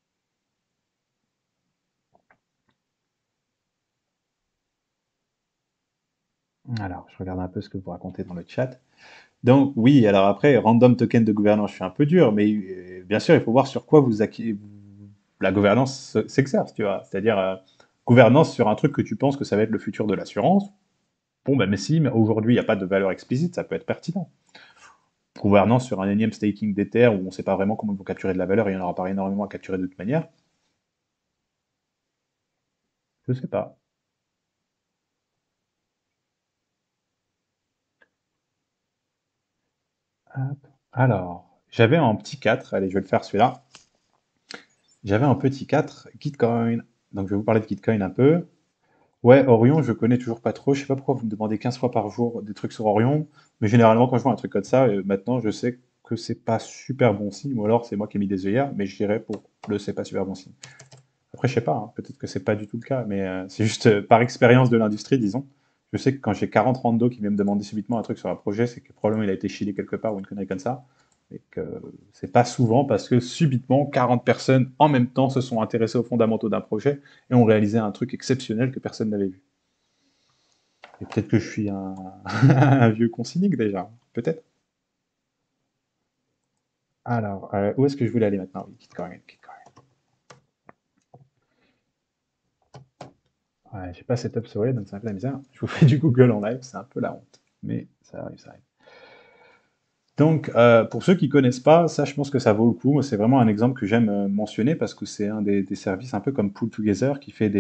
Alors, je regarde un peu ce que vous racontez dans le chat. Donc, oui, alors après, random token de gouvernance, je suis un peu dur, mais bien sûr, il faut voir sur quoi la gouvernance s'exerce, tu vois. C'est-à-dire, gouvernance sur un truc que tu penses que ça va être le futur de l'assurance. Bon, ben, mais si, mais aujourd'hui, il n'y a pas de valeur explicite, ça peut être pertinent. Gouvernance sur un énième staking d'Ether où on ne sait pas vraiment comment ils vont capturer de la valeur, et il n'y en aura pas énormément à capturer de toute manière. Je sais pas. Hop. Alors, j'avais un petit 4, allez, je vais le faire celui-là. J'avais un petit 4, Gitcoin. Donc, je vais vous parler de Gitcoin un peu. Ouais, Orion, je connais toujours pas trop. Je sais pas pourquoi vous me demandez 15 fois par jour des trucs sur Orion. Mais généralement, quand je vois un truc comme ça, maintenant, je sais que c'est pas super bon signe. Ou alors, c'est moi qui ai mis des œillères, mais je dirais pour le c'est pas super bon signe. Après, je sais pas, hein, peut-être que c'est pas du tout le cas, mais c'est juste par expérience de l'industrie, disons. Je sais que quand j'ai 40 randos qui viennent me demander subitement un truc sur un projet, c'est que probablement il a été chillé quelque part ou une connerie comme ça. Et que c'est pas souvent parce que subitement 40 personnes en même temps se sont intéressées aux fondamentaux d'un projet et ont réalisé un truc exceptionnel que personne n'avait vu. Et peut-être que je suis un, un vieux concynique déjà, peut-être. Alors, où est-ce que je voulais aller maintenant? Oui, Gitcoin, Gitcoin. Ouais, j'ai pas setup sur donc c'est un peu la misère. Je vous fais du Google en live, c'est un peu la honte. Mais ça arrive, ça arrive. Donc, pour ceux qui connaissent pas, ça, je pense que ça vaut le coup. Moi, c'est vraiment un exemple que j'aime mentionner parce que c'est un des services un peu comme Pool Together qui fait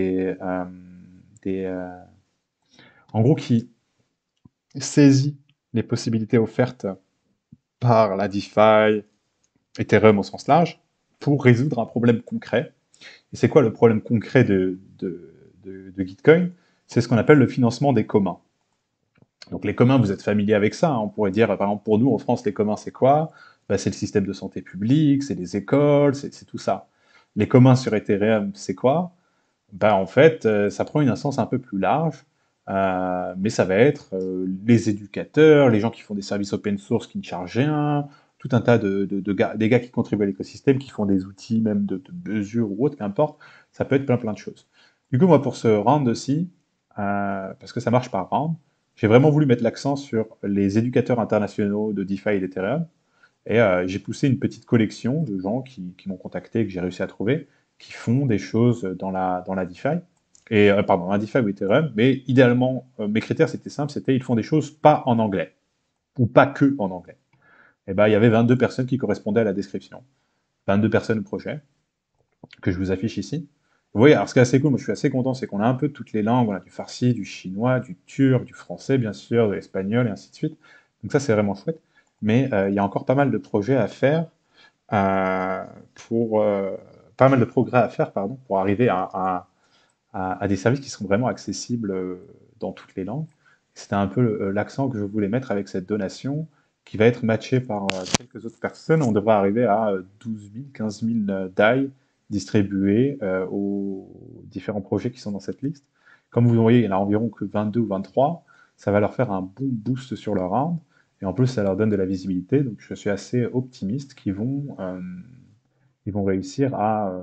des, en gros, qui saisit les possibilités offertes par la DeFi, Ethereum au sens large, pour résoudre un problème concret. Et c'est quoi le problème concret de Gitcoin? C'est ce qu'on appelle le financement des communs. Donc les communs, vous êtes familier avec ça, hein. On pourrait dire, par exemple, pour nous, en France, les communs, c'est quoi? Bah, c'est le système de santé publique, c'est les écoles, c'est tout ça. Les communs sur Ethereum, c'est quoi? Bah, en fait, ça prend une instance un peu plus large, mais ça va être les éducateurs, les gens qui font des services open source qui ne chargent rien, tout un tas des gars qui contribuent à l'écosystème, qui font des outils même de mesure ou autre, qu'importe, ça peut être plein plein de choses. Du coup, moi, pour ce round aussi, parce que ça marche par round, j'ai vraiment voulu mettre l'accent sur les éducateurs internationaux de DeFi et d'Ethereum, et j'ai poussé une petite collection de gens qui m'ont contacté, que j'ai réussi à trouver, qui font des choses dans la DeFi, et pardon, la DeFi ou Ethereum, mais idéalement, mes critères c'était simple, c'était ils font des choses pas en anglais, ou pas que en anglais. Et ben il y avait 22 personnes qui correspondaient à la description, 22 personnes au projet, que je vous affiche ici. Vous voyez, alors ce qui est assez cool, moi je suis assez content, c'est qu'on a un peu toutes les langues, on a du farsi, du chinois, du turc, du français bien sûr, de l'espagnol et ainsi de suite. Donc ça c'est vraiment chouette. Mais il y a encore pas mal de projets à faire euh, pour pas mal de progrès à faire, pardon, pour arriver à des services qui seront vraiment accessibles dans toutes les langues. C'était un peu l'accent que je voulais mettre avec cette donation qui va être matchée par quelques autres personnes. On devrait arriver à 12 000, 15 000 DAI distribués aux différents projets qui sont dans cette liste. Comme vous voyez, il y en a environ que 22 ou 23. Ça va leur faire un bon boost sur leur round. Et en plus, ça leur donne de la visibilité. Donc, je suis assez optimiste ils vont réussir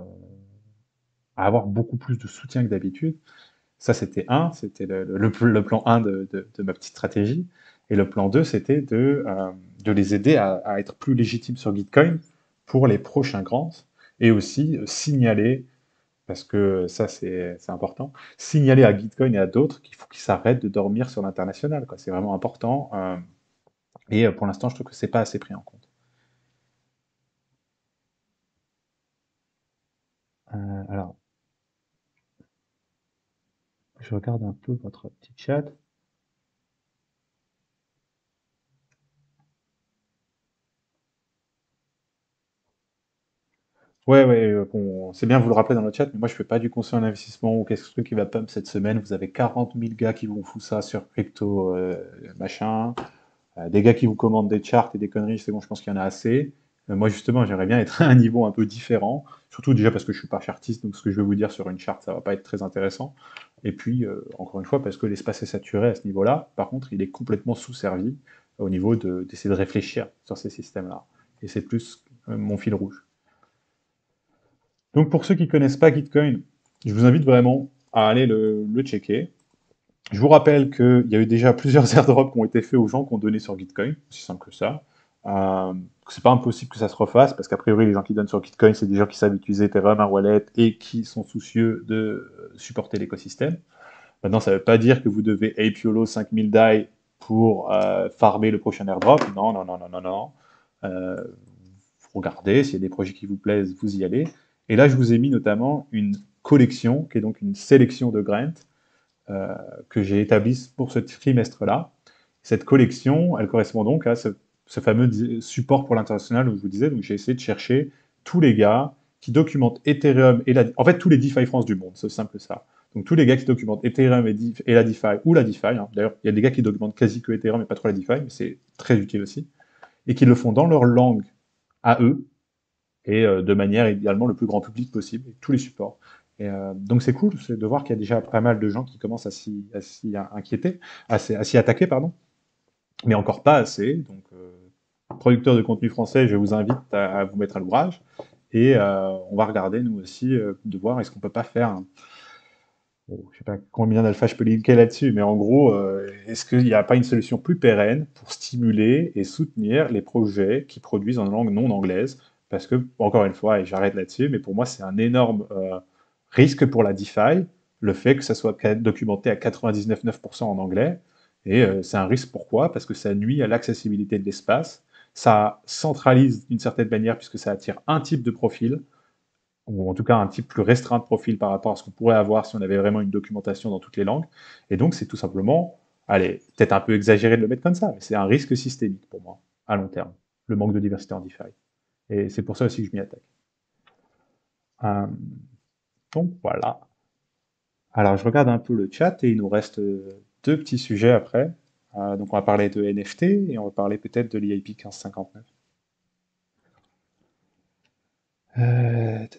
à avoir beaucoup plus de soutien que d'habitude. Ça, c'était le plan 1 de ma petite stratégie. Et le plan 2, c'était de les aider à être plus légitimes sur Gitcoin pour les prochains grants. Et aussi signaler, parce que ça, c'est important, signaler à Gitcoin et à d'autres qu'il faut qu'ils s'arrêtent de dormir sur l'international, quoi. C'est vraiment important. Et pour l'instant, je trouve que c'est pas assez pris en compte. Alors, je regarde un peu votre petit chat. Ouais, ouais, bon, c'est bien, vous le rappelez dans le chat, mais moi je fais pas du conseil en investissement ou qu'est-ce que qui va pump cette semaine. Vous avez 40 000 gars qui vous foutent ça sur crypto, machin. Des gars qui vous commandent des charts et des conneries, c'est bon, je pense qu'il y en a assez. Moi justement, j'aimerais bien être à un niveau un peu différent. Surtout déjà parce que je suis pas chartiste, donc ce que je vais vous dire sur une charte, ça va pas être très intéressant. Et puis, encore une fois, parce que l'espace est saturé à ce niveau-là. Par contre, il est complètement sous-servi au niveau d'essayer de réfléchir sur ces systèmes-là. Et c'est plus mon fil rouge. Donc pour ceux qui ne connaissent pas Gitcoin, je vous invite vraiment à aller le checker. Je vous rappelle qu'il y a eu déjà plusieurs airdrops qui ont été faits aux gens qui ont donné sur Gitcoin, aussi simple que ça. C'est pas impossible que ça se refasse, parce qu'a priori, les gens qui donnent sur Gitcoin, c'est des gens qui savent utiliser Ethereum, un wallet, et qui sont soucieux de supporter l'écosystème. Maintenant, ça ne veut pas dire que vous devez ape YOLO 5000 DAI pour farmer le prochain airdrop. Non, non, non, non, non, non. Euh, Regardez, s'il y a des projets qui vous plaisent, vous y allez. Et là, je vous ai mis notamment une collection, qui est donc une sélection de grants, euh, que j'ai établie pour ce trimestre-là. Cette collection, elle correspond donc à ce fameux support pour l'international où je vous disais. Donc j'ai essayé de chercher tous les gars qui documentent Ethereum et en fait tous les DeFi France du monde, c'est aussi simple que ça. Donc tous les gars qui documentent Ethereum et la DeFi ou la DeFi, hein. D'ailleurs il y a des gars qui documentent quasi que Ethereum et pas trop la DeFi, mais c'est très utile aussi, et qui le font dans leur langue à eux, et de manière idéalement le plus grand public possible, tous les supports. Et donc c'est cool de voir qu'il y a déjà pas mal de gens qui commencent à s'y inquiéter, à s'y attaquer, pardon, mais encore pas assez. Donc, producteurs de contenu français, je vous invite à vous mettre à l'ouvrage. Et on va regarder, nous aussi, de voir est-ce qu'on peut pas faire bon, je sais pas combien d'alpha je peux linker là-dessus, mais en gros, est-ce qu'il n'y a pas une solution plus pérenne pour stimuler et soutenir les projets qui produisent en langue non anglaise? Parce que, encore une fois, et j'arrête là-dessus, mais pour moi, c'est un énorme risque pour la DeFi, le fait que ça soit documenté à 99,9% en anglais. Et c'est un risque pourquoi? Parce que ça nuit à l'accessibilité de l'espace, ça centralise d'une certaine manière, puisque ça attire un type de profil, ou en tout cas un type plus restreint de profil par rapport à ce qu'on pourrait avoir si on avait vraiment une documentation dans toutes les langues. Et donc, c'est tout simplement, allez, peut-être un peu exagéré de le mettre comme ça, mais c'est un risque systémique pour moi, à long terme, le manque de diversité en DeFi. Et c'est pour ça aussi que je m'y attaque. Euh, donc voilà. Alors, je regarde un peu le chat et il nous reste deux petits sujets après. Donc, on va parler de NFT et on va parler peut-être de l'EIP 1559. Euh,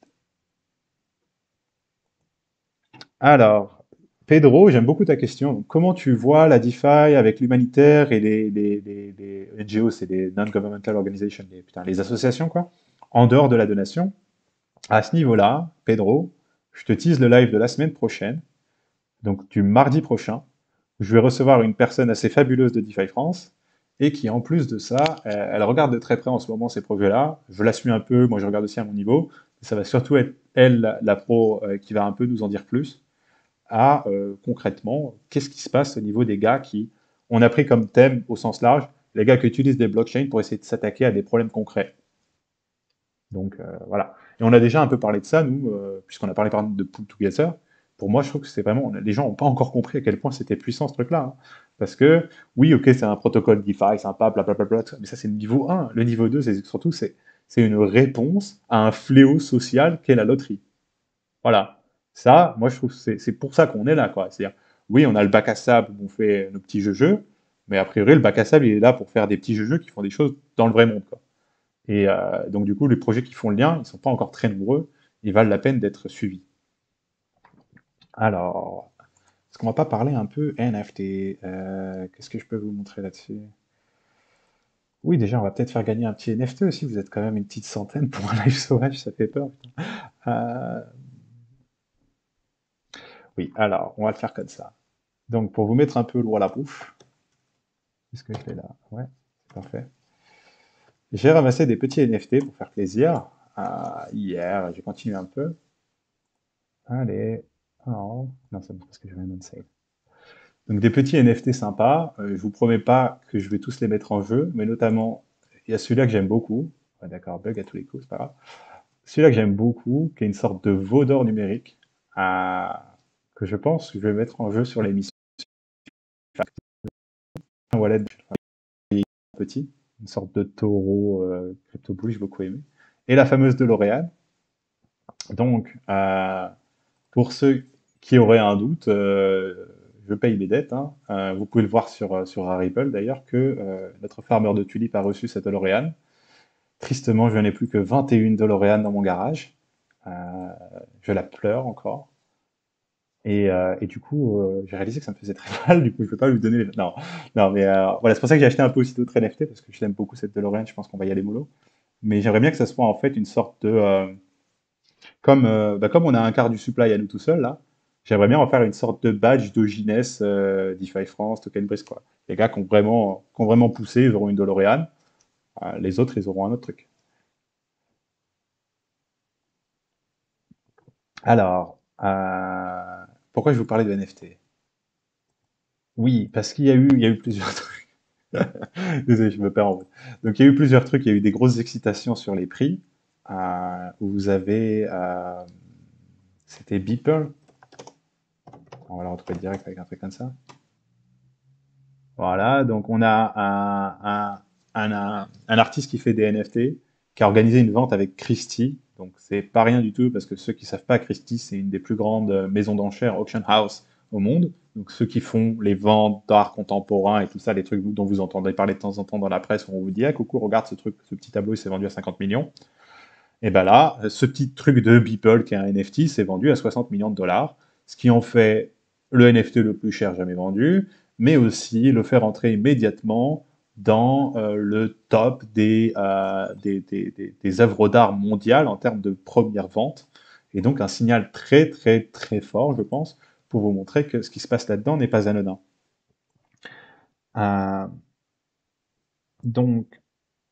Alors, Pedro, j'aime beaucoup ta question. Donc, comment tu vois la DeFi avec l'humanitaire et les NGO, c'est les Non-Governmental Organizations, putain, les associations, quoi, en dehors de la donation? À ce niveau-là, Pedro, je te tease le live de la semaine prochaine, donc du mardi prochain. Je vais recevoir une personne assez fabuleuse de DeFi France et qui, en plus de ça, elle regarde de très près en ce moment ces projets-là. Je la suis un peu, moi je regarde aussi à mon niveau. Ça va surtout être elle, la pro, qui va un peu nous en dire plus à concrètement qu'est-ce qui se passe au niveau des gars qui, on a pris comme thème au sens large, les gars qui utilisent des blockchains pour essayer de s'attaquer à des problèmes concrets. Donc voilà. Et on a déjà un peu parlé de ça, nous, puisqu'on a parlé par exemple de Pool Together. Pour moi, je trouve que c'est vraiment, les gens n'ont pas encore compris à quel point c'était puissant ce truc-là, hein. Parce que, oui, ok, c'est un protocole DeFi, sympa, blablabla, mais ça c'est le niveau 1. Le niveau 2, c'est surtout, c'est une réponse à un fléau social qu'est la loterie. Voilà. Ça, moi, je trouve que c'est pour ça qu'on est là, quoi. C'est-à-dire, oui, on a le bac à sable où on fait nos petits jeux, mais a priori, le bac à sable, il est là pour faire des petits jeux qui font des choses dans le vrai monde, quoi. Et donc, du coup, les projets qui font le lien, ils ne sont pas encore très nombreux, ils valent la peine d'être suivis. Alors, est-ce qu'on va pas parler un peu NFT? Qu'est-ce que je peux vous montrer là-dessus? Oui, déjà, on va peut-être faire gagner un petit NFT aussi. Vous êtes quand même une petite centaine pour un live sauvage, ça fait peur, putain. Euh, oui, alors, on va le faire comme ça. Donc, pour vous mettre un peu l'eau à la bouche, qu'est-ce que je fais là? Ouais, c'est parfait. J'ai ramassé des petits NFT pour faire plaisir. Hier, j'ai continué un peu. Allez. Oh. Non, c'est parce que je viens d'unsafe. Donc des petits NFT sympas. Je vous promets pas que je vais tous les mettre en jeu, mais notamment, il y a celui-là que j'aime beaucoup. Ouais, d'accord, bug à tous les coups, c'est pas grave. Celui-là que j'aime beaucoup, qui est une sorte de veau d'or numérique, euh, que je pense que je vais mettre en jeu sur l'émission. Un wallet petit, une sorte de taureau crypto bull, j'ai beaucoup aimé. Et la fameuse DeLorean. Donc, pour ceux qui auraient un doute, je paye mes dettes, hein. Vous pouvez le voir sur Ripple d'ailleurs que notre farmer de tulipes a reçu cette DeLorean. Tristement, je n'ai plus que 21 DeLorean dans mon garage. Euh, je la pleure encore. Et du coup, j'ai réalisé que ça me faisait très mal. Du coup, je ne peux pas lui donner les... Non, non, mais voilà, c'est pour ça que j'ai acheté un peu aussi d'autres NFT parce que je l'aime beaucoup cette DeLorean. Je pense qu'on va y aller mollo. Mais j'aimerais bien que ça soit en fait une sorte de comme on a un quart du supply à nous tout seuls là, J'aimerais bien en faire une sorte de badge d'Ogines, DeFi France, TokenBridge, quoi. Les gars qui ont vraiment poussé, ils auront une DeLorean. Les autres, ils auront un autre truc. Alors, pourquoi je vous parlais de NFT? Oui, parce il y a eu plusieurs trucs. Désolé, je me perds en route. Donc, il y a eu plusieurs trucs. Il y a eu des grosses excitations sur les prix. Où vous avez, c'était Beeple. On va la retrouver direct avec un truc comme ça. Voilà, donc on a un artiste qui fait des NFT, qui a organisé une vente avec Christie. Donc c'est pas rien du tout, parce que ceux qui savent pas, Christie, c'est une des plus grandes maisons d'enchères, auction house au monde. Donc ceux qui font les ventes d'art contemporain et tout ça, les trucs dont vous entendez parler de temps en temps dans la presse, où on vous dit, ah coucou, regarde ce truc, ce petit tableau, il s'est vendu à 50 millions. Et ben là, ce petit truc de Beeple, qui est un NFT, s'est vendu à 60 millions de dollars, ce qui en fait le NFT le plus cher jamais vendu, mais aussi le fait rentrer immédiatement dans le top des œuvres d'art mondiales en termes de première vente. Et donc un signal très très très fort, je pense, pour vous montrer que ce qui se passe là-dedans n'est pas anodin. Euh, donc,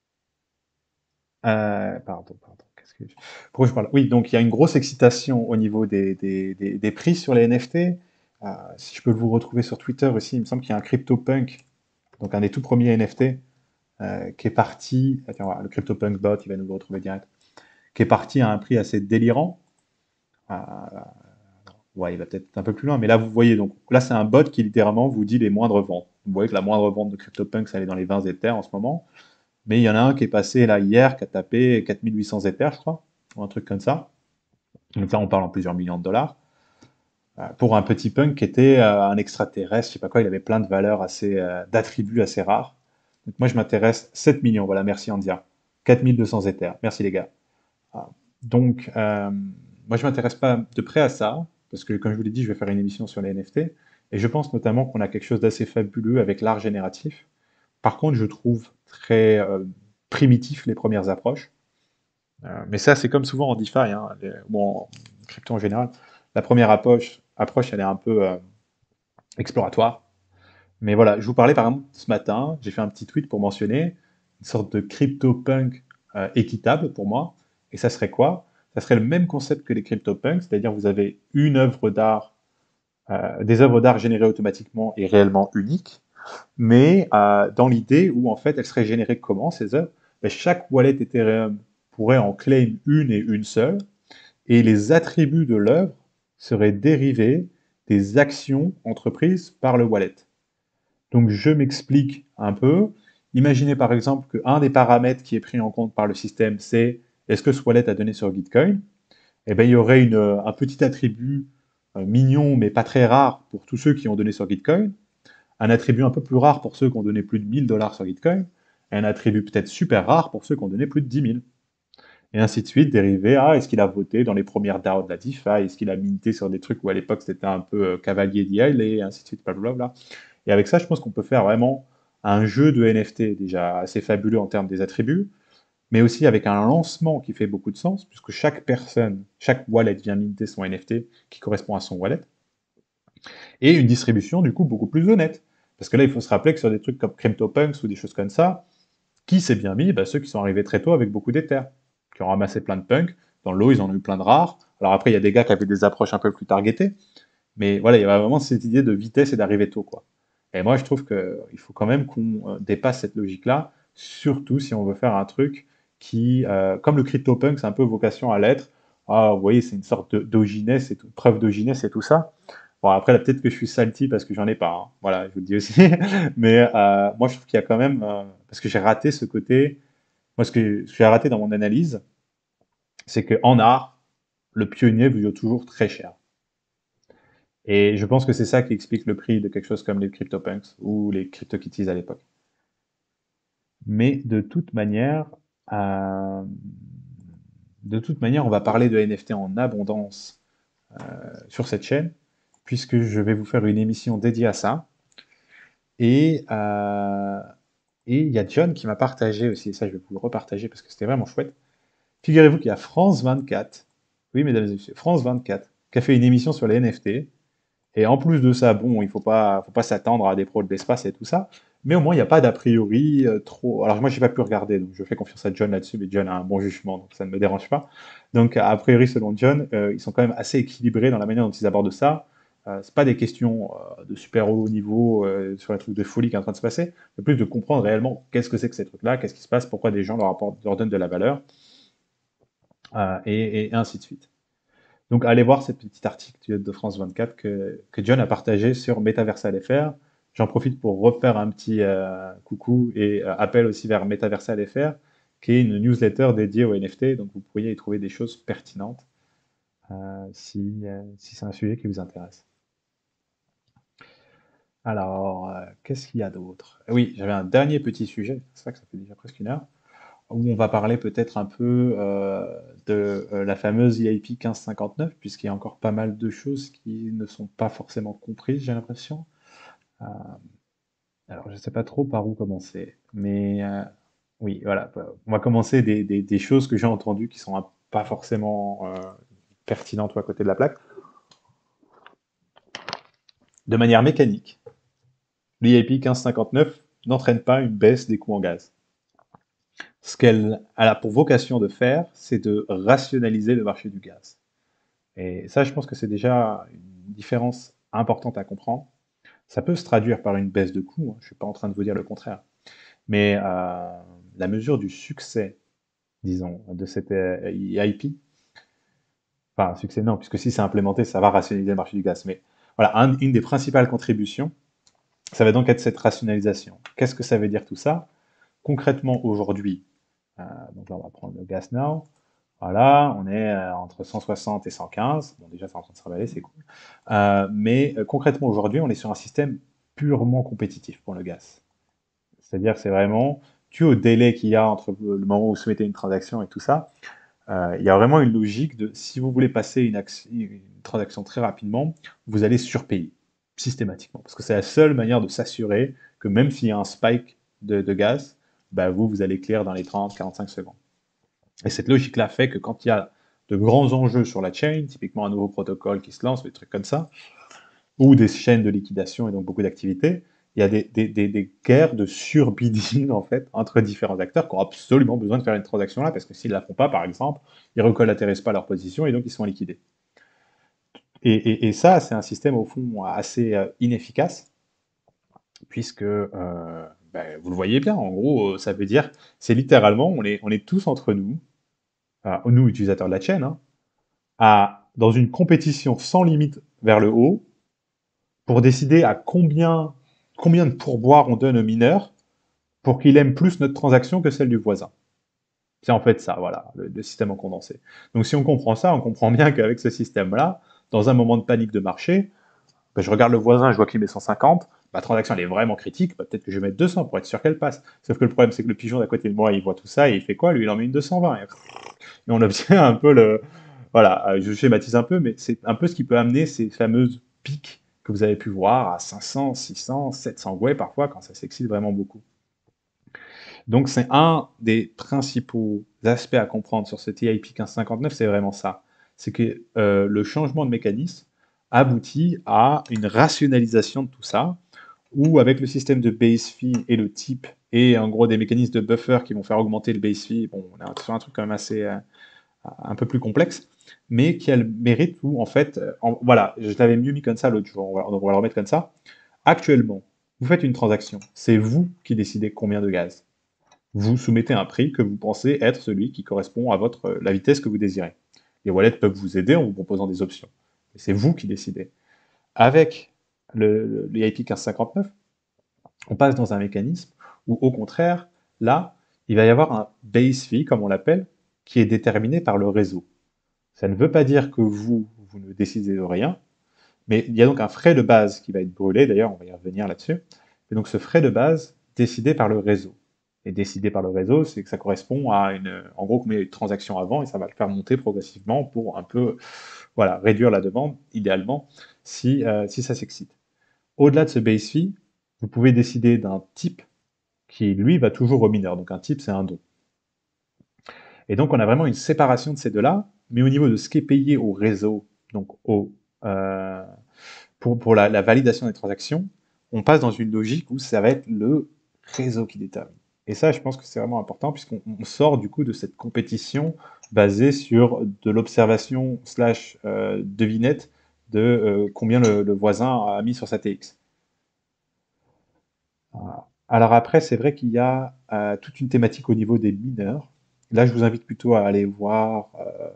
pardon, qu'est-ce que pourquoi je parle? Oui, donc il y a une grosse excitation au niveau des prix sur les NFT. Si je peux vous retrouver sur Twitter aussi, il me semble qu'il y a un CryptoPunk, donc un des tout premiers NFT, qui est parti. Attends, voilà, le CryptoPunk bot, il va nous le retrouver direct. Qui est parti à un prix assez délirant. Euh, ouais, il va peut-être un peu plus loin, mais là vous voyez, donc là c'est un bot qui littéralement vous dit les moindres ventes. Vous voyez que la moindre vente de CryptoPunk, ça est dans les 20 Ethers en ce moment. Mais il y en a un qui est passé là hier, qui a tapé 4800 Ethers, je crois, ou un truc comme ça. Donc là, on parle en plusieurs millions de dollars. Pour un petit punk qui était un extraterrestre, je sais pas quoi, il avait plein de valeurs assez, d'attributs assez rares. Donc moi, je m'intéresse 7 millions, voilà, merci Andia. 4200 Ethers, merci les gars. Ah. Donc, moi, je m'intéresse pas de près à ça, parce que comme je vous l'ai dit, je vais faire une émission sur les NFT, et je pense notamment qu'on a quelque chose d'assez fabuleux avec l'art génératif. Par contre, je trouve très primitif les premières approches. Mais ça, c'est comme souvent en DeFi, hein, ou en crypto en général. La première approche elle est un peu exploratoire. Mais voilà, je vous parlais par exemple ce matin, j'ai fait un petit tweet pour mentionner une sorte de crypto-punk équitable pour moi. Et ça serait quoi? Ça serait le même concept que les crypto-punks, c'est-à-dire vous avez une œuvre d'art, des œuvres d'art générées automatiquement et réellement uniques, mais dans l'idée où en fait elles seraient générées comment ces œuvres? Ben, chaque wallet Ethereum pourrait en claim une et une seule, et les attributs de l'œuvre seraient dérivés des actions entreprises par le wallet. Donc je m'explique un peu. Imaginez par exemple qu'un des paramètres qui est pris en compte par le système, c'est est-ce que ce wallet a donné sur Gitcoin? Eh bien, il y aurait un petit attribut mignon mais pas très rare pour tous ceux qui ont donné sur Gitcoin, un attribut un peu plus rare pour ceux qui ont donné plus de 1000 dollars sur Gitcoin, et un attribut peut-être super rare pour ceux qui ont donné plus de 10 000. Et ainsi de suite, dérivé à est-ce qu'il a voté dans les premières DAO de la DeFi, est-ce qu'il a minté sur des trucs où à l'époque c'était un peu cavalier d'IA, et ainsi de suite, blablabla. Et avec ça, je pense qu'on peut faire vraiment un jeu de NFT déjà assez fabuleux en termes des attributs, mais aussi avec un lancement qui fait beaucoup de sens, puisque chaque personne, chaque wallet vient minter son NFT qui correspond à son wallet, et une distribution du coup beaucoup plus honnête. Parce que là, il faut se rappeler que sur des trucs comme CryptoPunks ou des choses comme ça, qui s'est bien mis? Bah, ceux qui sont arrivés très tôt avec beaucoup d'Ethers, qui ont ramassé plein de punks. Dans l'eau, ils en ont eu plein de rares. Alors après, il y a des gars qui avaient des approches un peu plus targetées, mais voilà, il y avait vraiment cette idée de vitesse et d'arriver tôt, quoi. Et moi, je trouve qu'il faut quand même qu'on dépasse cette logique-là, surtout si on veut faire un truc qui, comme le CryptoPunk, c'est un peu vocation à l'être. Ah, vous voyez, c'est une sorte d'oginess et tout, preuve d'oginess et tout ça. Bon, après, là, peut-être que je suis salty parce que j'en ai pas, hein. Voilà, je vous le dis aussi. Mais moi, je trouve qu'il y a quand même, parce que j'ai raté ce côté, moi, ce que j'ai raté dans mon analyse, c'est qu'en art, le pionnier vaut toujours très cher. Et je pense que c'est ça qui explique le prix de quelque chose comme les CryptoPunks ou les CryptoKitties à l'époque. Mais euh, de toute manière, on va parler de NFT en abondance sur cette chaîne, puisque je vais vous faire une émission dédiée à ça. Et et il y a John qui m'a partagé aussi, et ça je vais vous le repartager parce que c'était vraiment chouette. Figurez-vous qu'il y a France 24, oui mesdames et messieurs, France 24, qui a fait une émission sur les NFT, Et en plus de ça, bon, il faut pas s'attendre à des problèmes d'espace et tout ça, mais au moins il n'y a pas d'a priori trop. Alors moi, j'ai pas pu regarder, donc je fais confiance à John là-dessus, mais John a un bon jugement, donc ça ne me dérange pas. Donc a priori, selon John, ils sont quand même assez équilibrés dans la manière dont ils abordent ça. C'est pas des questions de super haut niveau sur un truc de folie qui est en train de se passer, mais plus de comprendre réellement qu'est-ce que c'est que ces trucs-là, qu'est-ce qui se passe, pourquoi des gens leur donnent de la valeur, et ainsi de suite. Donc, allez voir ce petit article de France 24 que John a partagé sur Metaversal FR. J'en profite pour refaire un petit coucou et appel aussi vers Metaversal FR, qui est une newsletter dédiée aux NFT. Donc, vous pourriez y trouver des choses pertinentes si c'est un sujet qui vous intéresse. Alors, qu'est-ce qu'il y a d'autre? Oui, j'avais un dernier petit sujet, c'est vrai que ça fait déjà presque une heure, où on va parler peut-être un peu de la fameuse EIP 1559, puisqu'il y a encore pas mal de choses qui ne sont pas forcément comprises, j'ai l'impression. Euh, alors, je ne sais pas trop par où commencer, mais oui, voilà, on va commencer des choses que j'ai entendues qui sont pas forcément pertinentes ou à côté de la plaque. De manière mécanique, l'EIP 1559 n'entraîne pas une baisse des coûts en gaz. Ce qu'elle a pour vocation de faire, c'est de rationaliser le marché du gaz. Et ça, je pense que c'est déjà une différence importante à comprendre. Ça peut se traduire par une baisse de coûts, hein, je ne suis pas en train de vous dire le contraire. Mais la mesure du succès, disons, de cette EIP, enfin, succès non, puisque si c'est implémenté, ça va rationaliser le marché du gaz. Mais voilà, une des principales contributions, ça va donc être cette rationalisation. Qu'est-ce que ça veut dire tout ça? Concrètement, aujourd'hui, donc là, on va prendre le gas now. Voilà, on est entre 160 et 115. Bon, déjà, c'est en train de se ravaler, c'est cool. Mais concrètement, aujourd'hui, on est sur un système purement compétitif pour le gaz. C'est-à-dire que c'est vraiment dû au délai qu'il y a entre le moment où vous soumettez une transaction et tout ça. Il y a vraiment une logique de si vous voulez passer une transaction très rapidement, vous allez surpayer systématiquement. Parce que c'est la seule manière de s'assurer que même s'il y a un spike de gaz, bah vous allez clear dans les 30-45 secondes. Et cette logique-là fait que quand il y a de grands enjeux sur la chain, typiquement un nouveau protocole qui se lance, des trucs comme ça, ou des chaînes de liquidation et donc beaucoup d'activités, il y a des guerres de surbidding en fait entre différents acteurs qui ont absolument besoin de faire une transaction là parce que s'ils ne la font pas, par exemple, ils ne recollatéralisent pas leur position et donc ils sont liquidés. Et ça, c'est un système au fond assez inefficace puisque ben, vous le voyez bien, en gros, ça veut dire, c'est littéralement, on est tous entre nous, nous utilisateurs de la chaîne, hein, dans une compétition sans limite vers le haut pour décider à combien de pourboires on donne au mineur pour qu'il aime plus notre transaction que celle du voisin. C'est en fait ça, voilà, le système en condensé. Donc si on comprend ça, on comprend bien qu'avec ce système-là, dans un moment de panique de marché, ben, je regarde le voisin, je vois qu'il met 150, ma transaction elle est vraiment critique, ben, peut-être que je vais mettre 200 pour être sûr qu'elle passe. Sauf que le problème c'est que le pigeon d'à côté de moi, il voit tout ça et il fait quoi? Lui, il en met une 220. Et on obtient un peu le... Voilà, je schématise un peu, mais c'est un peu ce qui peut amener ces fameuses pics que vous avez pu voir à 500, 600, 700 ouais parfois quand ça s'excite vraiment beaucoup. Donc c'est un des principaux aspects à comprendre sur ce TIP 1559, c'est vraiment ça. C'est que le changement de mécanisme aboutit à une rationalisation de tout ça, où avec le système de base fee et le type, et en gros des mécanismes de buffer qui vont faire augmenter le base fee, bon, on est sur un truc quand même assez un peu plus complexe, mais qui a le mérite où en fait, voilà, je l'avais mieux mis comme ça l'autre jour, donc on va le remettre comme ça. Actuellement, vous faites une transaction, c'est vous qui décidez combien de gaz. Vous soumettez un prix que vous pensez être celui qui correspond à la vitesse que vous désirez. Les wallets peuvent vous aider en vous proposant des options. Mais c'est vous qui décidez. Avec l'EIP 1559, on passe dans un mécanisme où, au contraire, là, il va y avoir un base fee, comme on l'appelle, qui est déterminé par le réseau. Ça ne veut pas dire que vous ne décidez de rien, mais il y a donc un frais de base qui va être brûlé, d'ailleurs, on va y revenir là-dessus. Et donc ce frais de base, décidé par le réseau. Et décidé par le réseau, c'est que ça correspond à en gros, combien il y a eu de transactions avant, et ça va le faire monter progressivement pour un peu, voilà, réduire la demande, idéalement, si ça s'excite. Au-delà de ce base fee, vous pouvez décider d'un type qui, lui, va toujours au mineur. Donc un type, c'est un don. Et donc on a vraiment une séparation de ces deux-là, mais au niveau de ce qui est payé au réseau, donc euh, pour la validation des transactions, on passe dans une logique où ça va être le réseau qui détermine. Et ça, je pense que c'est vraiment important puisqu'on sort du coup de cette compétition basée sur de l'observation slash devinette de combien le voisin a mis sur sa TX. Voilà. Alors après, c'est vrai qu'il y a toute une thématique au niveau des mineurs. Là, je vous invite plutôt à aller voir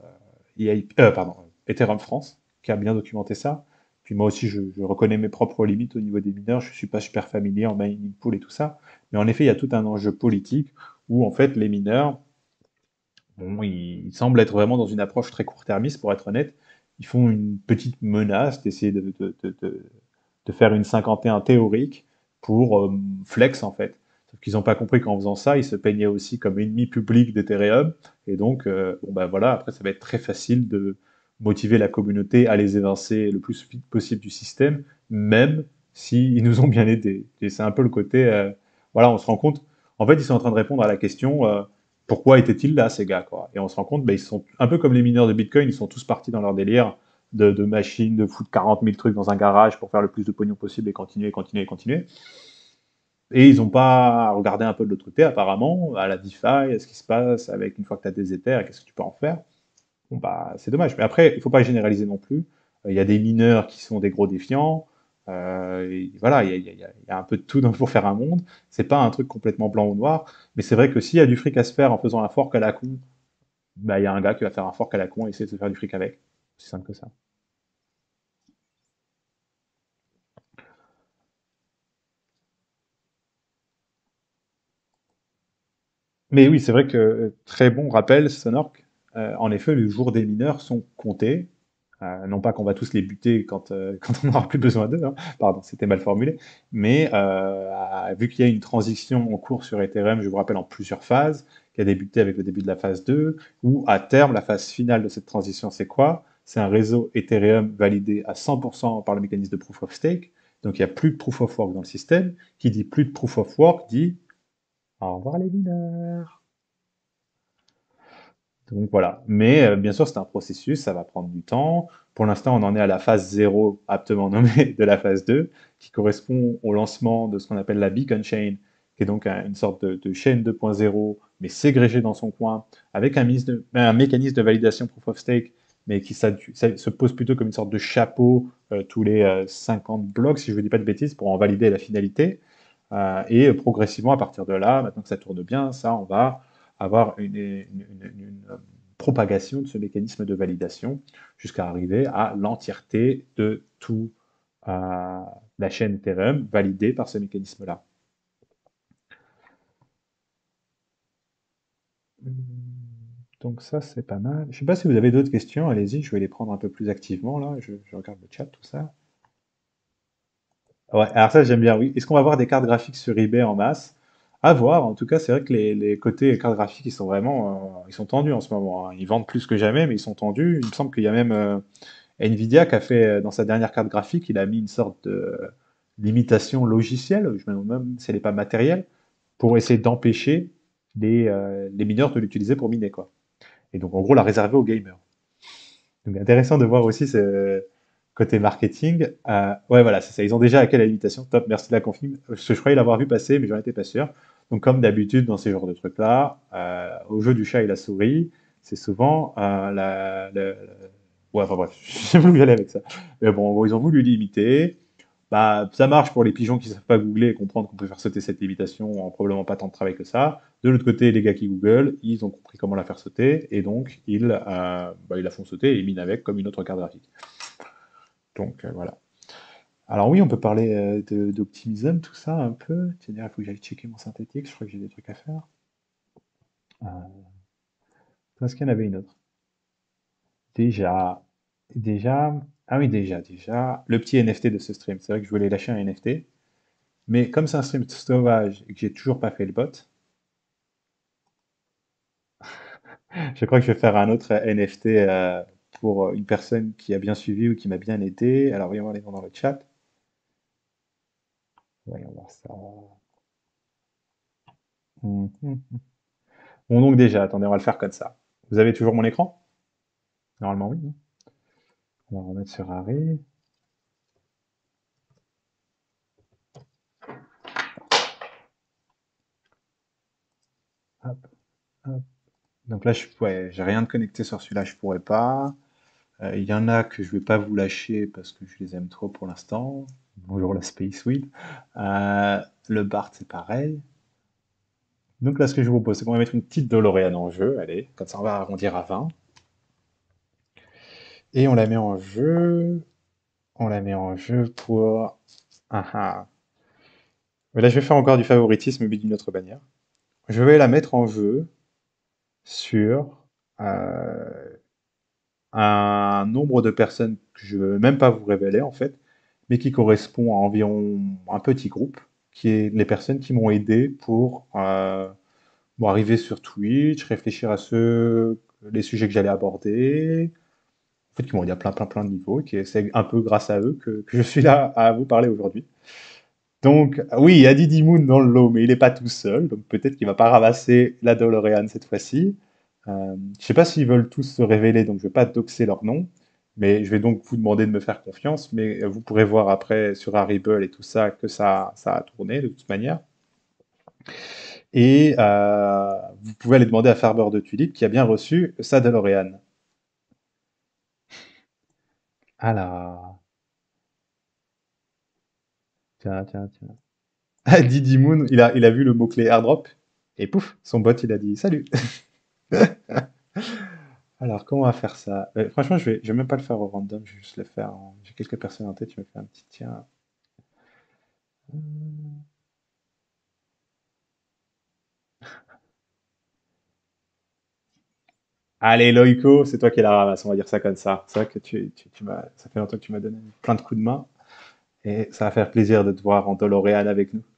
Ethereum France, qui a bien documenté ça. Puis moi aussi, je reconnais mes propres limites au niveau des mineurs. Je suis pas super familier en mining pool et tout ça. Mais en effet, il y a tout un enjeu politique où en fait les mineurs, bon, ils semblent être vraiment dans une approche très court-termiste, pour être honnête. Ils font une petite menace d'essayer de faire une 51 théorique pour flex en fait. Sauf qu'ils n'ont pas compris qu'en faisant ça, ils se peignaient aussi comme ennemi public d'Ethereum. Et donc, bon, bah voilà, après, ça va être très facile de motiver la communauté à les évincer le plus vite possible du système, même s'ils nous ont bien aidés. Et c'est un peu le côté, voilà, on se rend compte, en fait, ils sont en train de répondre à la question, pourquoi étaient-ils là, ces gars, quoi. Et on se rend compte, bah, ils sont un peu comme les mineurs de Bitcoin, ils sont tous partis dans leur délire de machines, de foutre 40 000 trucs dans un garage pour faire le plus de pognon possible et continuer, continuer, continuer. Et ils n'ont pas regardé un peu de l'autre côté, apparemment, à la DeFi, à ce qui se passe avec une fois que tu as des Ethers, qu'est-ce que tu peux en faire. Bon, bah, c'est dommage. Mais après, il ne faut pas généraliser non plus. Il y a des mineurs qui sont des gros défiants. Et voilà, il y a un peu de tout pour faire un monde. C'est pas un truc complètement blanc ou noir. Mais c'est vrai que s'il y a du fric à se faire en faisant un fork à la con, bah, il y a un gars qui va faire un fork à la con et essayer de se faire du fric avec. C'est simple que ça. Mais oui, c'est vrai que très bon rappel, Sonork. En effet, les jours des mineurs sont comptés. Non pas qu'on va tous les buter quand, quand on n'aura plus besoin d'eux, hein. Pardon, c'était mal formulé. Mais vu qu'il y a une transition en cours sur Ethereum, je vous rappelle en plusieurs phases, qui a débuté avec le début de la phase 2, où à terme, la phase finale de cette transition, c'est quoi? C'est un réseau Ethereum validé à 100% par le mécanisme de Proof of Stake. Donc il n'y a plus de Proof of Work dans le système. Qui dit plus de Proof of Work dit au revoir les mineurs. Donc voilà. Mais bien sûr, c'est un processus, ça va prendre du temps. Pour l'instant, on en est à la phase 0, aptement nommée, de la phase 2, qui correspond au lancement de ce qu'on appelle la Beacon Chain, qui est donc une sorte de chaîne 2.0, mais ségrégée dans son coin, avec un mécanisme de validation Proof of Stake, mais qui ça se pose plutôt comme une sorte de chapeau tous les 50 blocs, si je ne dis pas de bêtises, pour en valider la finalité. Et progressivement, à partir de là, maintenant que ça tourne bien, ça, on va avoir une propagation de ce mécanisme de validation jusqu'à arriver à l'entièreté de tout la chaîne Ethereum validée par ce mécanisme-là. Donc ça, c'est pas mal. Je ne sais pas si vous avez d'autres questions, allez-y, je vais les prendre un peu plus activement là. Je regarde le chat, tout ça. Ouais, alors ça j'aime bien, oui. Est-ce qu'on va avoir des cartes graphiques sur eBay en masse? À voir. En tout cas, c'est vrai que les côtés cartes graphiques, ils sont vraiment, ils sont tendus en ce moment, hein. Ils vendent plus que jamais, mais ils sont tendus. Il me semble qu'il y a même Nvidia qui a fait dans sa dernière carte graphique, il a mis une sorte de limitation logicielle, je me demande même si elle n'est pas matérielle, pour essayer d'empêcher les mineurs de l'utiliser pour miner, quoi. Et donc en gros la réserver aux gamers. Donc intéressant de voir aussi ce côté marketing. Ouais, voilà, c'est ça. Ils ont déjà hacké la limitation. Top, merci de la confirme. Je croyais l'avoir vu passer, mais j'en étais pas sûr. Donc, comme d'habitude dans ces genres de trucs-là, au jeu du chat et la souris, c'est souvent ouais, enfin bref, je sais pas où y aller avec ça. Mais bon, en gros, ils ont voulu limiter. Bah, ça marche pour les pigeons qui savent pas googler et comprendre qu'on peut faire sauter cette limitation en probablement pas tant de travail que ça. De l'autre côté, les gars qui googlent, ils ont compris comment la faire sauter et donc ils la font sauter et ils minent avec comme une autre carte graphique. Donc voilà. Alors oui, on peut parler d'optimism, tout ça un peu. C'est-à-dire, il faut que j'aille checker mon synthétique, je crois que j'ai des trucs à faire. Est-ce qu'il y en avait une autre? Déjà, ah oui, déjà, le petit NFT de ce stream. C'est vrai que je voulais lâcher un NFT. Mais comme c'est un stream sauvage et que j'ai toujours pas fait le bot, je crois que je vais faire un autre NFT pour une personne qui a bien suivi ou qui m'a bien aidé. Alors, voyons voir les noms dans le chat. Voyons voir ça. Mhm. Bon, donc déjà, attendez, on va le faire comme ça. Vous avez toujours mon écran? Normalement, oui, hein. On va remettre sur Harry. Hop. Donc là, ouais, j'ai rien de connecté sur celui-là, je pourrais pas. Il y en a que je vais pas vous lâcher parce que je les aime trop pour l'instant. Bonjour la Space Suite. Euh, le Bart, c'est pareil. Donc là, ce que je vous propose, c'est qu'on va mettre une petite DeLorean en jeu. Allez, comme ça, on va arrondir à 20. Et on la met en jeu. On la met en jeu pour... Ah ah. Mais là, je vais faire encore du favoritisme, mais d'une autre manière. Je vais la mettre en jeu sur euh, un nombre de personnes que je ne veux même pas vous révéler, en fait, mais qui correspond à environ un petit groupe, qui est les personnes qui m'ont aidé pour bon, arriver sur Twitch, réfléchir à les sujets que j'allais aborder, en fait, qui m'ont aidé à plein de niveaux, et qui c'est un peu grâce à eux que je suis là à vous parler aujourd'hui. Donc, oui, il y a Didi Moon dans le lot, mais il n'est pas tout seul, donc peut-être qu'il va pas ramasser la DeLorean cette fois-ci. Je sais pas s'ils veulent tous se révéler, donc je vais pas doxer leur nom, mais je vais donc vous demander de me faire confiance, mais vous pourrez voir après sur Harible et tout ça que ça a tourné de toute manière. Et vous pouvez aller demander à Farber de Tulip qui a bien reçu sa DeLorean. Alors, tiens. Ah, Didi Moon, il a vu le mot-clé airdrop, et pouf, son bot il a dit salut. Alors, comment on va faire ça? Franchement, je vais même pas le faire au random, je vais juste le faire. J'ai quelques personnes en tête, je me fais un petit tiens. Hum. Allez, Loïco, c'est toi qui la ramasse, on va dire ça comme ça. C'est vrai que ça fait longtemps que tu m'as donné plein de coups de main, et ça va faire plaisir de te voir en DeLorean avec nous.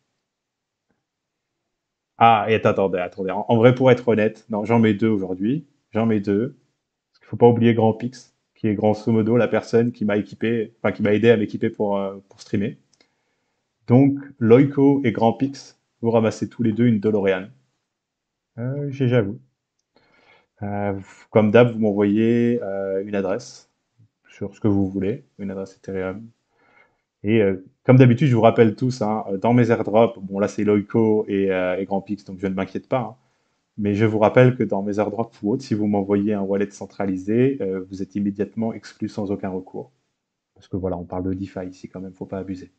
Ah, et attendez. En vrai, pour être honnête, non, j'en mets deux aujourd'hui. J'en mets deux. Parce qu'il faut pas oublier Grand Pix, qui est grosso modo la personne qui m'a équipé, enfin qui m'a aidé à m'équiper pour streamer. Donc, Loïco et Grand Pix, vous ramassez tous les deux une DeLorean. J'avoue. Comme d'hab, vous m'envoyez une adresse sur ce que vous voulez, une adresse Ethereum. Et comme d'habitude, je vous rappelle tous, hein, dans mes airdrops, bon là c'est Loico et Grand Pix, donc je ne m'inquiète pas, hein, mais je vous rappelle que dans mes airdrops ou autres, si vous m'envoyez un wallet centralisé, vous êtes immédiatement exclu sans aucun recours. Parce que voilà, on parle de DeFi ici quand même, faut pas abuser.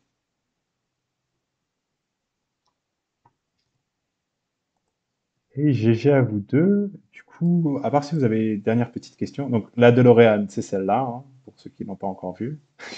Et GG à vous deux. Du coup, à part si vous avez une dernière petite question. Donc la DeLorean, c'est celle-là, hein, pour ceux qui n'ont pas encore vu.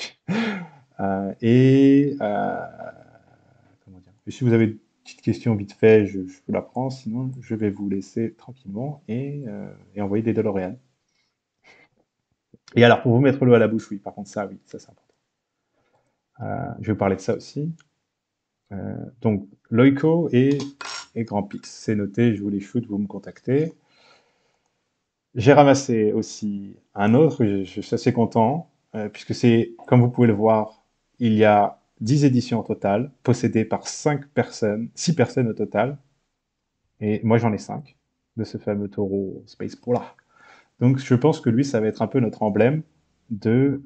Et comment dire? Et si vous avez une petite question vite fait, je vous la prends. Sinon, je vais vous laisser tranquillement et envoyer des DeLorean. Et alors, pour vous mettre l'eau à la bouche, oui, par contre, ça, oui, ça c'est important. Je vais vous parler de ça aussi. Donc, Loico et Grand Pix, c'est noté, je vous les shoot, vous me contactez. J'ai ramassé aussi un autre, je suis assez content, puisque c'est, comme vous pouvez le voir, il y a 10 éditions au total, possédées par 5 personnes, 6 personnes au total, et moi j'en ai 5 de ce fameux taureau Space Polar. Donc je pense que lui, ça va être un peu notre emblème de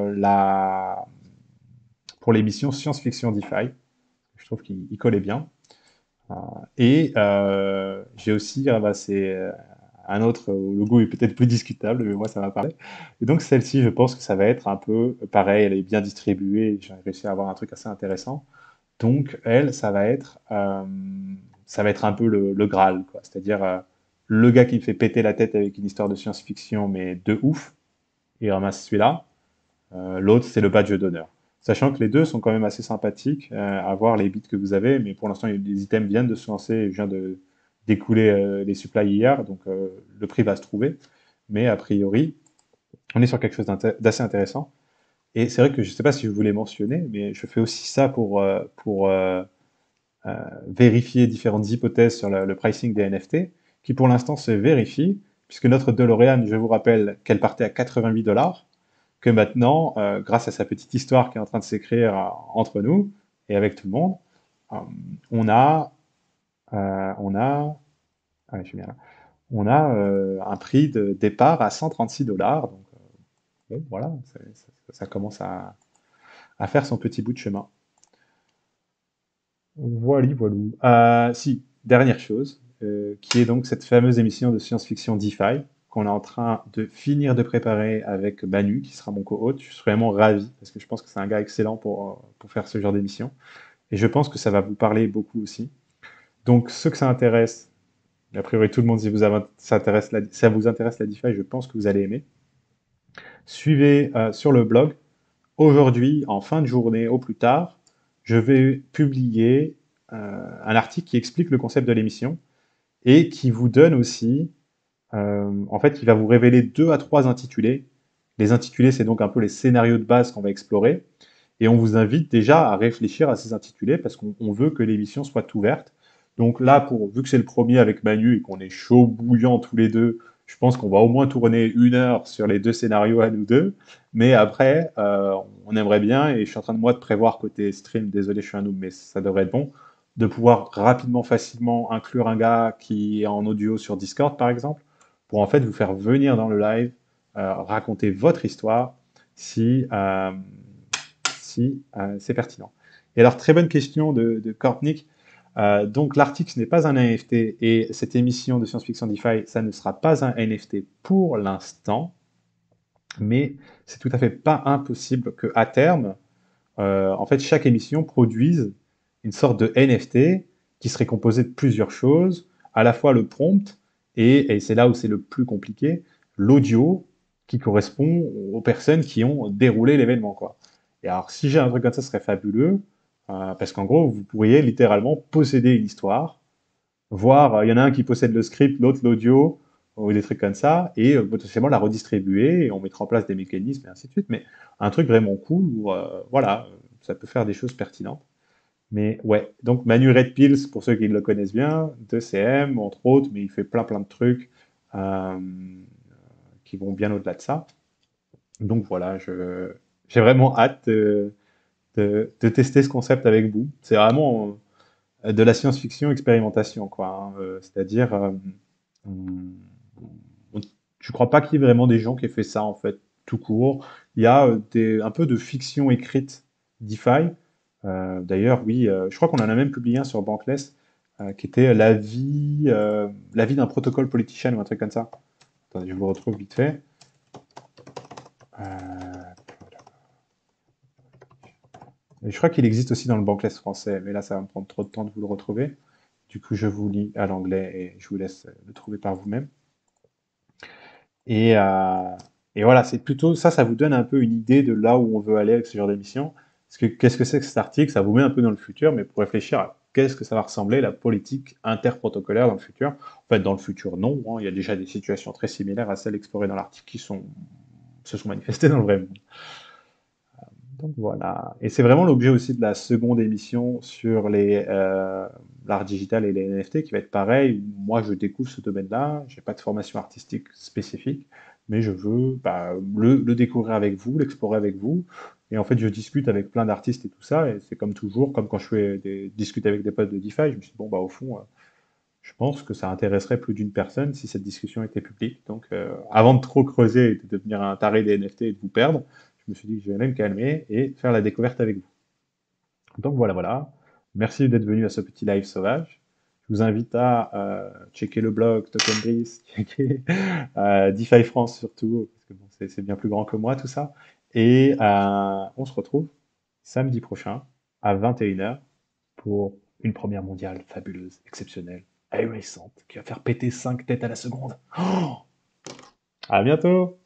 pour l'émission Science-Fiction DeFi. Je trouve qu'il collait bien. Et j'ai aussi ramassé un autre où le goût est peut-être plus discutable, mais moi ça m'a parlé. Et donc celle-ci, je pense que ça va être un peu pareil, elle est bien distribuée, j'ai réussi à avoir un truc assez intéressant. Donc elle, ça va être un peu le Graal, quoi. C'est-à-dire le gars qui me fait péter la tête avec une histoire de science-fiction, mais de ouf, il ramasse celui-là. L'autre, c'est le badge d'honneur. Sachant que les deux sont quand même assez sympathiques à voir les bits que vous avez, mais pour l'instant, les items viennent de se lancer, je viens de d'écouler les supplies hier, donc le prix va se trouver. Mais a priori, on est sur quelque chose d'assez intéressant. Et c'est vrai que je ne sais pas si je voulais mentionner, mais je fais aussi ça pour vérifier différentes hypothèses sur le pricing des NFT, qui pour l'instant se vérifient, puisque notre DeLorean, je vous rappelle qu'elle partait à 88 dollars, que maintenant, grâce à sa petite histoire qui est en train de s'écrire entre nous et avec tout le monde, euh, on a, je suis bien là, on a un prix de départ à 136 dollars. Donc, bon, voilà, ça commence à faire son petit bout de chemin. Voilà. Si, dernière chose, qui est donc cette fameuse émission de science-fiction DeFi qu'on est en train de finir de préparer avec Manu, qui sera mon co-hôte. Je suis vraiment ravi parce que je pense que c'est un gars excellent pour faire ce genre d'émission. Et je pense que ça va vous parler beaucoup aussi. Donc, ceux que ça intéresse, a priori tout le monde, si ça vous intéresse la DeFi, je pense que vous allez aimer. Suivez sur le blog. Aujourd'hui, en fin de journée, au plus tard, je vais publier un article qui explique le concept de l'émission et qui vous donne aussi, en fait, qui va vous révéler 2 à 3 intitulés. Les intitulés, c'est donc un peu les scénarios de base qu'on va explorer. Et on vous invite déjà à réfléchir à ces intitulés parce qu'on veut que l'émission soit ouverte. Donc là, vu que c'est le premier avec Manu et qu'on est chaud bouillant tous les deux, je pense qu'on va au moins tourner 1 heure sur les 2 scénarios à nous deux. Mais après, on aimerait bien, et je suis en train de moi de prévoir côté stream, désolé, je suis un noob, mais ça devrait être bon, de pouvoir rapidement, facilement inclure un gars qui est en audio sur Discord, par exemple, pour en fait vous faire venir dans le live, raconter votre histoire si, c'est pertinent. Et alors, très bonne question de Kortnik. Donc, l'article, ce n'est pas un NFT et cette émission de science-fiction DeFi, ça ne sera pas un NFT pour l'instant, mais c'est tout à fait pas impossible qu'à terme, en fait, chaque émission produise une sorte de NFT qui serait composé de plusieurs choses, à la fois le prompt et c'est là où c'est le plus compliqué, l'audio qui correspond aux personnes qui ont déroulé l'événement, quoi. Et alors, si j'ai un truc comme ça, ce serait fabuleux, parce qu'en gros, vous pourriez littéralement posséder une histoire, voir, il y en a un qui possède le script, l'autre l'audio, ou des trucs comme ça, et potentiellement la redistribuer, et on mettra en place des mécanismes, et ainsi de suite. Mais un truc vraiment cool où, voilà, ça peut faire des choses pertinentes. Mais ouais, donc Manu Red Pills, pour ceux qui le connaissent bien, de CM, entre autres, mais il fait plein plein de trucs euh, qui vont bien au-delà de ça. Donc voilà, j'ai vraiment hâte de tester ce concept avec vous. C'est vraiment de la science-fiction expérimentation, quoi, hein. C'est-à-dire, on- on- je crois pas qu'il y ait vraiment des gens qui aient fait ça, en fait, tout court. Il y a un peu de fiction écrite DeFi. D'ailleurs, oui, je crois qu'on en a même publié un sur Bankless, qui était la vie d'un protocole politicien ou un truc comme ça. Attendez, je vous le retrouve vite fait. Euh, et je crois qu'il existe aussi dans le Bankless français, mais là, ça va me prendre trop de temps de vous le retrouver. Du coup, je vous lis à l'anglais et je vous laisse le trouver par vous-même. Et, euh, et voilà, c'est plutôt ça, ça vous donne un peu une idée de là où on veut aller avec ce genre d'émission. Parce que qu'est-ce que c'est que cet article? Ça vous met un peu dans le futur, mais pour réfléchir à qu'est-ce que ça va ressembler la politique interprotocolaire dans le futur. En fait, dans le futur, non, hein, il y a déjà des situations très similaires à celles explorées dans l'article se sont manifestées dans le vrai monde. Donc voilà. Et c'est vraiment l'objet aussi de la seconde émission sur l'art digital et les NFT qui va être pareil. Moi, je découvre ce domaine-là. J'ai pas de formation artistique spécifique, mais je veux le découvrir avec vous, l'explorer avec vous. Et en fait, je discute avec plein d'artistes et tout ça. Et c'est comme toujours, comme quand je discute avec des potes de DeFi, je me suis dit, bon, bah, au fond, je pense que ça intéresserait plus d'une personne si cette discussion était publique. Donc, avant de trop creuser et de devenir un taré des NFT et de vous perdre, je me suis dit que je vais me calmer et faire la découverte avec vous. Donc voilà, voilà. Merci d'être venu à ce petit live sauvage. Je vous invite à checker le blog Token Breeze, checker DeFi France surtout, parce que bon, c'est bien plus grand que moi tout ça. Et on se retrouve samedi prochain à 21 h pour une première mondiale fabuleuse, exceptionnelle, ahurissante, qui va faire péter 5 têtes à la seconde. Oh, à bientôt!